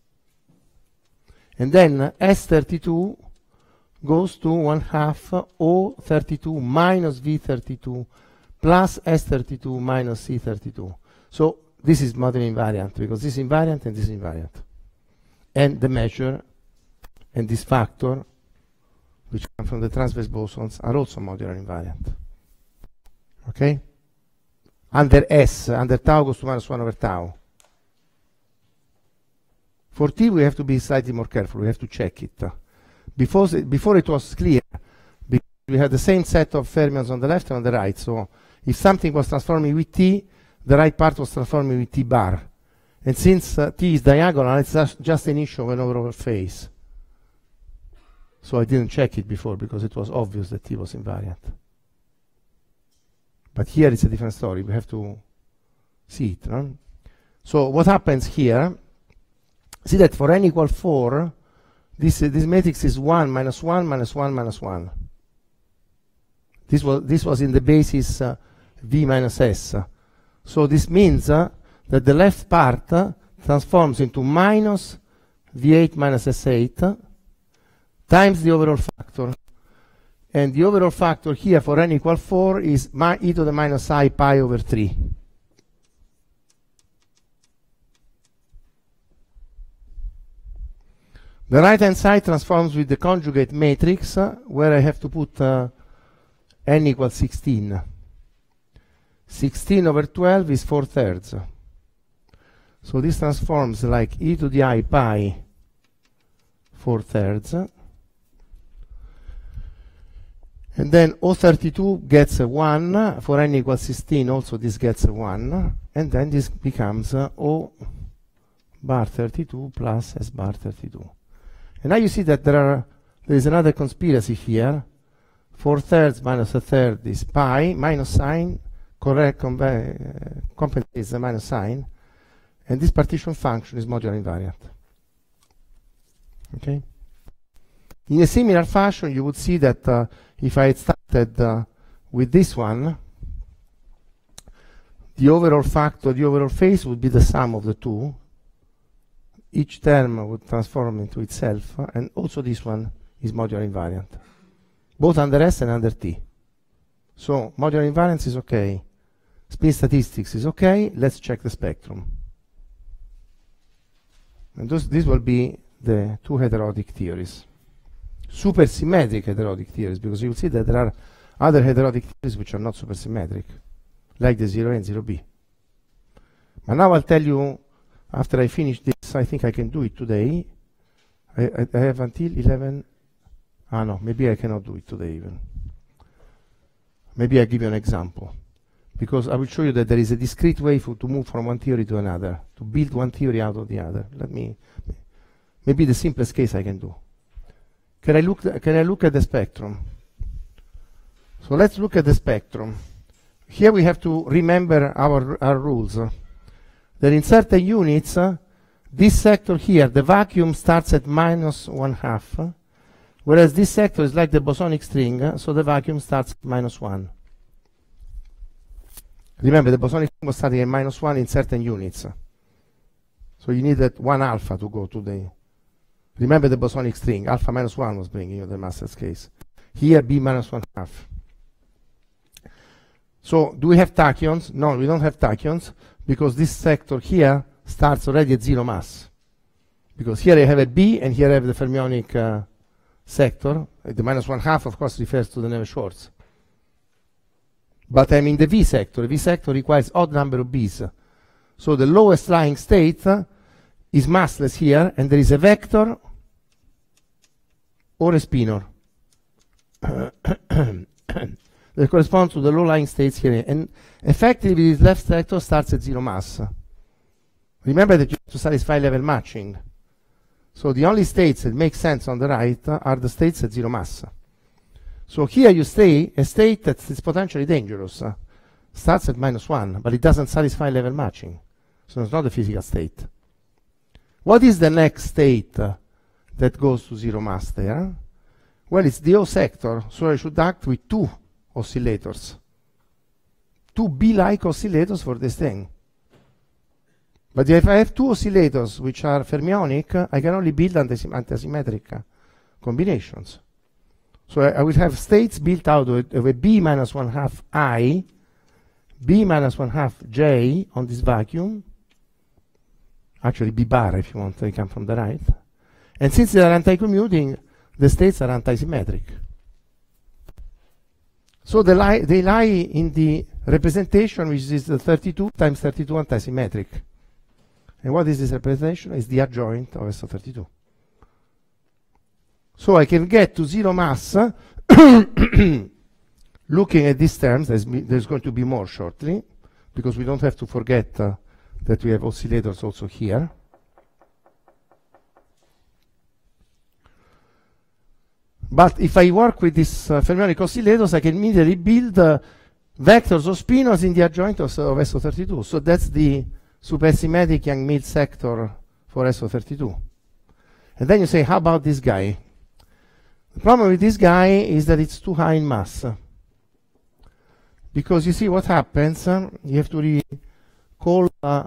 [SPEAKER 1] And then S32 goes to 1/2 O32 minus V32 plus S32 minus C32. So this is modular invariant because this is invariant and this is invariant. And the measure and this factor, which come from the transverse bosons, are also modular invariant. Okay? Under S, under tau goes to minus 1 over tau. For T, we have to be slightly more careful. We have to check it. Before it was clear, because we had the same set of fermions on the left and on the right. So if something was transforming with T, the right part was transforming with T bar. And since T is diagonal, it's just an issue of an overall phase. So I didn't check it before because it was obvious that T was invariant. But here it's a different story. We have to see it. No? So what happens here, see that for n equal 4, this matrix is 1 minus 1 minus 1 minus 1. This was in the basis V minus S. So this means that the left part transforms into minus V8 minus S8 times the overall factor. And the overall factor here for n equal 4 is e to the minus I pi over 3. The right-hand side transforms with the conjugate matrix, where I have to put n equals 16. 16 over 12 is 4/3. So this transforms like e to the I pi 4/3. And then O32 gets a 1. For n equals 16, also this gets a 1. And then this becomes O bar 32 plus S bar 32. And now you see that there are there is another conspiracy here. 4/3 minus 1/3 is pi, minus sign, compensates the minus sign, and this partition function is modular invariant. Okay? In a similar fashion, you would see that if I had started with this one, the overall factor, the overall phase would be the sum of the two. Each term would transform into itself, and also this one is modular invariant, both under S and under T. So modular invariance is okay. Spin statistics is okay. Let's check the spectrum. And this will be the two heterotic theories. Supersymmetric heterotic theories, because you will see that there are other heterotic theories which are not supersymmetric, like the 0A and 0B. But now I'll tell you, after I finish this, I think I can do it today. I have until 11. Ah, no, maybe I cannot do it today even. Maybe I'll give you an example. Because I will show you that there is a discrete way to move from one theory to another, to build one theory out of the other. Maybe the simplest case I can do. Can I look at the spectrum? So let's look at the spectrum. Here we have to remember our rules. That in certain units, this sector here, the vacuum starts at -1/2, whereas this sector is like the bosonic string, so the vacuum starts at -1. Remember, the bosonic string was starting at -1 in certain units. So you needed 1 alpha to go to the... Remember the bosonic string, alpha -1 was bringing you the Master's case. Here, B -1/2. So, do we have tachyons? No, we don't have tachyons, because this sector here starts already at 0 mass. Because here I have a B, and here I have the fermionic sector. The -1/2, of course, refers to the Navier-Schwarz. But I'm in the V sector. The V sector requires odd number of B's. So the lowest lying state is massless here, and there is a vector or a spinor that corresponds to the low-lying states here. And effectively, this left sector starts at 0 mass. Remember that you have to satisfy level matching. So the only states that make sense on the right are the states at 0 mass. So here you say a state that is potentially dangerous. Starts at -1, but it doesn't satisfy level matching. So it's not a physical state. What is the next state that goes to 0 mass there? Well, it's the O sector, so I should act with 2 oscillators. 2 B-like oscillators for this thing. But if I have 2 oscillators which are fermionic, I can only build antisymmetric combinations. So I will have states built out of a B -1/2 I, B -1/2 J on this vacuum. Actually, B bar if you want, they come from the right. And since they are anti-commuting, the states are antisymmetric. So they lie in the representation, which is the 32 times 32 antisymmetric. And what is this representation? It's the adjoint of SO32. So I can get to 0 mass looking at these terms. There's going to be more shortly, because we don't have to forget that we have oscillators also here. But if I work with these fermionic oscillators, I can immediately build vectors or spinors in the adjoint of SO32. So that's the supersymmetric Yang-Mills sector for SO32. And then you say, how about this guy? The problem with this guy is that it's too high in mass. Because you see what happens, you have to recall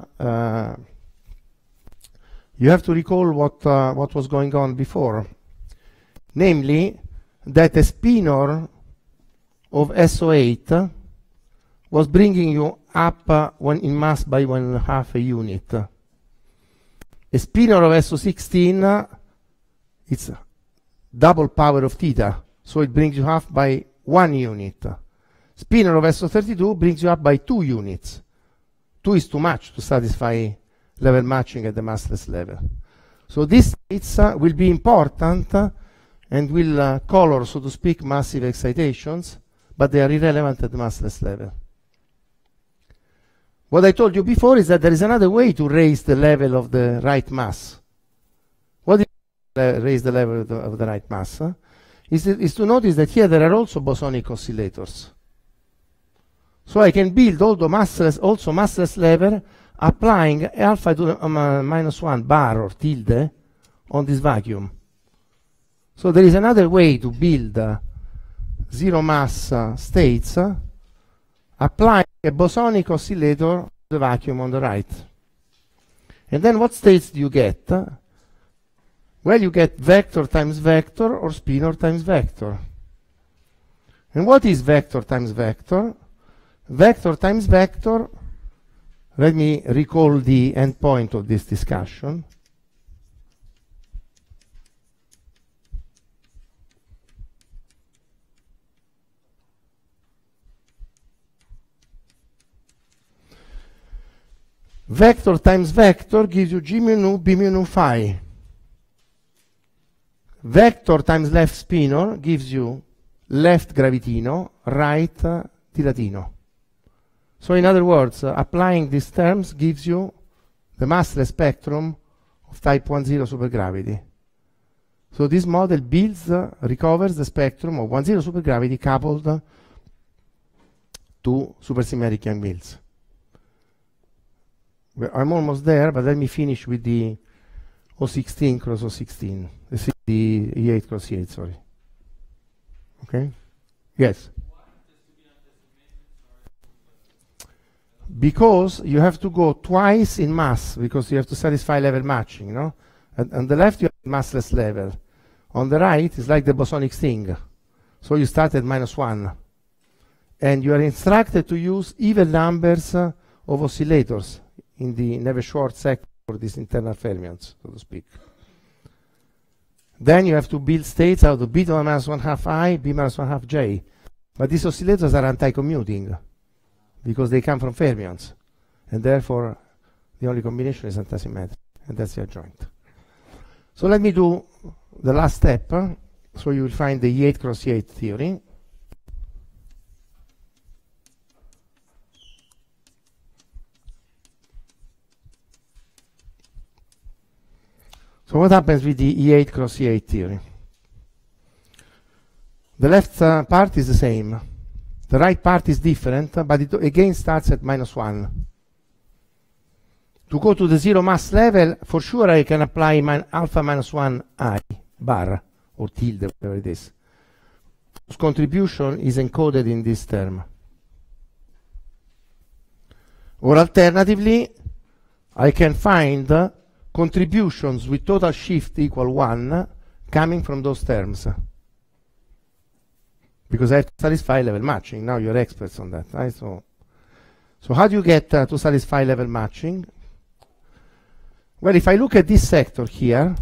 [SPEAKER 1] what was going on before. Namely, that a spinor of SO8 was bringing you up in mass by 1/2 a unit. A spinor of SO16, it's double power of theta, so it brings you up by 1 unit. Spinor of SO32 brings you up by 2 units. 2 is too much to satisfy level matching at the massless level. So these states will be important and will color, so to speak, massive excitations, but they are irrelevant at the massless level. What I told you before is that there is another way to raise the level of the right mass. What is raise the level of the right mass, is to notice that here there are also bosonic oscillators. So I can build also massless level applying alpha to the -1 bar or tilde on this vacuum. So there is another way to build zero mass states applying a bosonic oscillator to the vacuum on the right. And then what states do you get? Well, you get vector times vector or spinor times vector. And what is vector times vector? Vector times vector, let me recall the end point of this discussion. Vector times vector gives you G mu nu, B mu nu phi. Vector times left spinor gives you left gravitino, right tiratino. So in other words, applying these terms gives you the massless spectrum of type 1,0 supergravity. So this model builds, recovers the spectrum of 1,0 supergravity coupled to supersymmetric Young Mills. I'm almost there, but let me finish with the O16 cross O16. This is the E8 cross E8, sorry. Okay? Yes? Because you have to go twice in mass, because you have to satisfy level matching, no? On the left you have massless level. On the right it's like the bosonic thing. So you start at -1. And you are instructed to use even numbers of oscillators in the Navier-Schwarz sector for these internal fermions, so to speak. Then you have to build states out of B to the -1/2 I, B -1/2 J. But these oscillators are anti-commuting because they come from fermions. And therefore, the only combination is antisymmetric. And that's the adjoint. So let me do the last step. So you will find the E8 cross E8 theory. So what happens with the E8 cross E8 theory? The left part is the same. The right part is different, but it again starts at -1. To go to the zero mass level, for sure I can apply alpha -1 I bar or tilde, whatever it is. Whose contribution is encoded in this term. Or alternatively, I can find contributions with total shift equal 1 coming from those terms. Because I have to satisfy level matching. Now you're experts on that, right? So how do you get to satisfy level matching? Well, if I look at this sector here,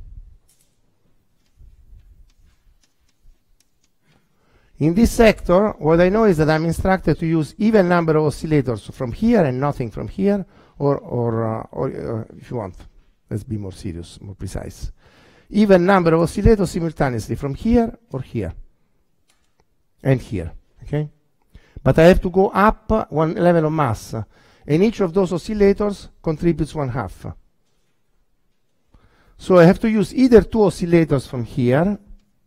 [SPEAKER 1] in this sector, what I know is that I'm instructed to use even number of oscillators from here and nothing from here, or if you want, let's be more serious, more precise. Even number of oscillators simultaneously from here or here. And here, okay? But I have to go up one level of mass, and each of those oscillators contributes 1/2. So I have to use either 2 oscillators from here,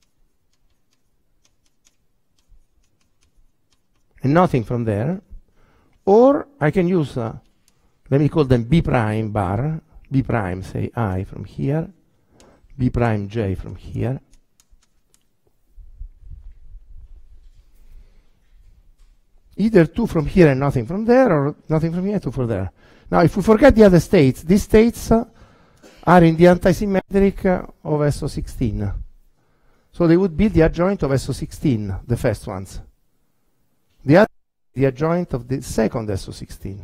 [SPEAKER 1] and nothing from there, or I can use, let me call them B prime bar, B prime, say I from here, B prime J from here, either 2 from here and nothing from there, or nothing from here, 2 from there. Now, if we forget the other states, these states are in the antisymmetric of SO16. So they would be the adjoint of SO16, the first ones. The other, the adjoint of the second SO16.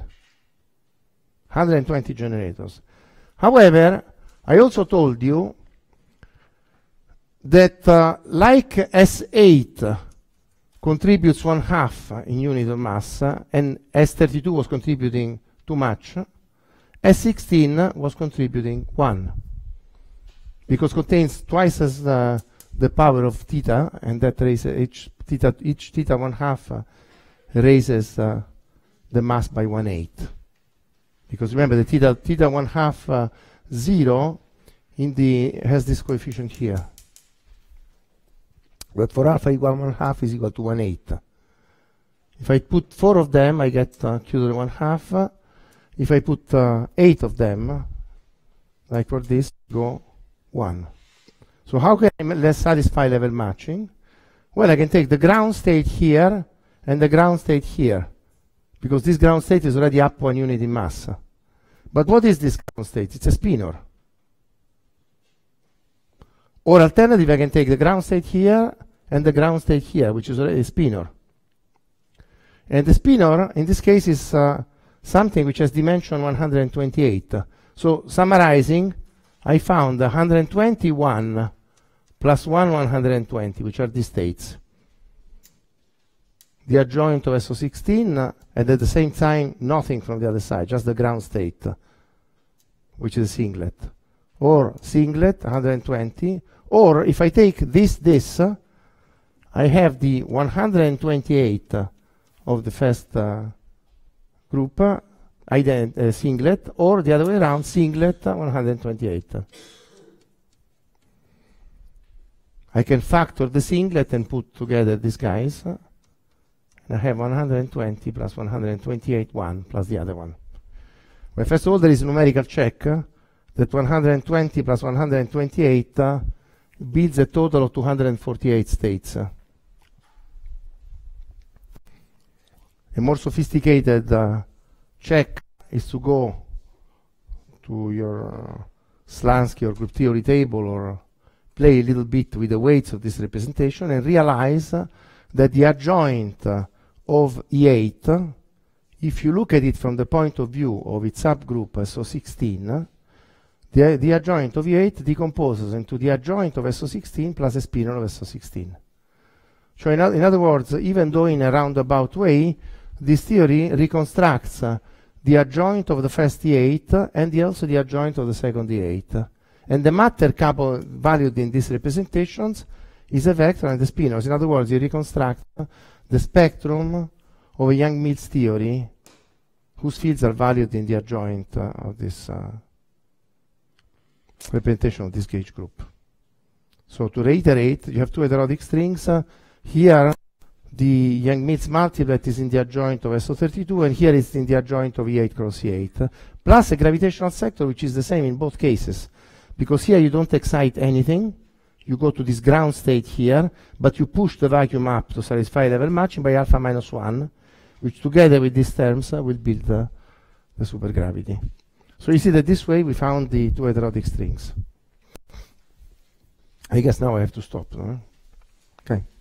[SPEAKER 1] 120 generators. However, I also told you that like S8 contributes 1/2 in unit of mass, and S32 was contributing too much, S16 was contributing 1, because contains twice as the power of theta, and that raises each theta 1/2 raises the mass by 1/8. Because remember, the theta 1/2 0 has this coefficient here. But for alpha equal 1/2 is equal to 1/8. If I put 4 of them, I get q to the 1/2. If I put 8 of them, like for this, go 1. So how can I satisfy level matching? Well, I can take the ground state here and the ground state here, because this ground state is already up 1 unit in mass. But what is this ground state? It's a spinor. Or alternative, I can take the ground state here and the ground state here, which is already a spinor. And the spinor, in this case, is something which has dimension 128. So summarizing, I found 121 plus 120, which are these states. The adjoint of SO16, and at the same time, nothing from the other side, just the ground state, which is a singlet. Or singlet, 120. Or if I take this, I have the 128 of the first group, singlet, or the other way around, singlet, 128. I can factor the singlet and put together these guys. And I have 120 plus 128, 1 plus the other one. Well, first of all, there is a numerical check that 120 plus 128 builds a total of 248 states. A more sophisticated check is to go to your Slansky or group theory table or play a little bit with the weights of this representation and realize that the adjoint of E8, if you look at it from the point of view of its subgroup SO16, the adjoint of E8 decomposes into the adjoint of SO16 plus a spinor of SO16. So in other words, even though in a roundabout way, this theory reconstructs the adjoint of the first E8 and also the adjoint of the second E8. And the matter couple valued in these representations is a vector and the spinors. In other words, you reconstruct the spectrum of a Yang-Mills theory whose fields are valued in the adjoint of this representation of this gauge group. So to reiterate, you have two heterotic strings. Here, the Yang-Mills multiplet is in the adjoint of SO32, and here it's in the adjoint of E8 cross E8, plus a gravitational sector, which is the same in both cases. Because here you don't excite anything, you go to this ground state here, but you push the vacuum up to satisfy level matching by alpha minus 1, which together with these terms will build the supergravity. So you see that this way we found the two heterotic strings. I guess now I have to stop. No? Okay.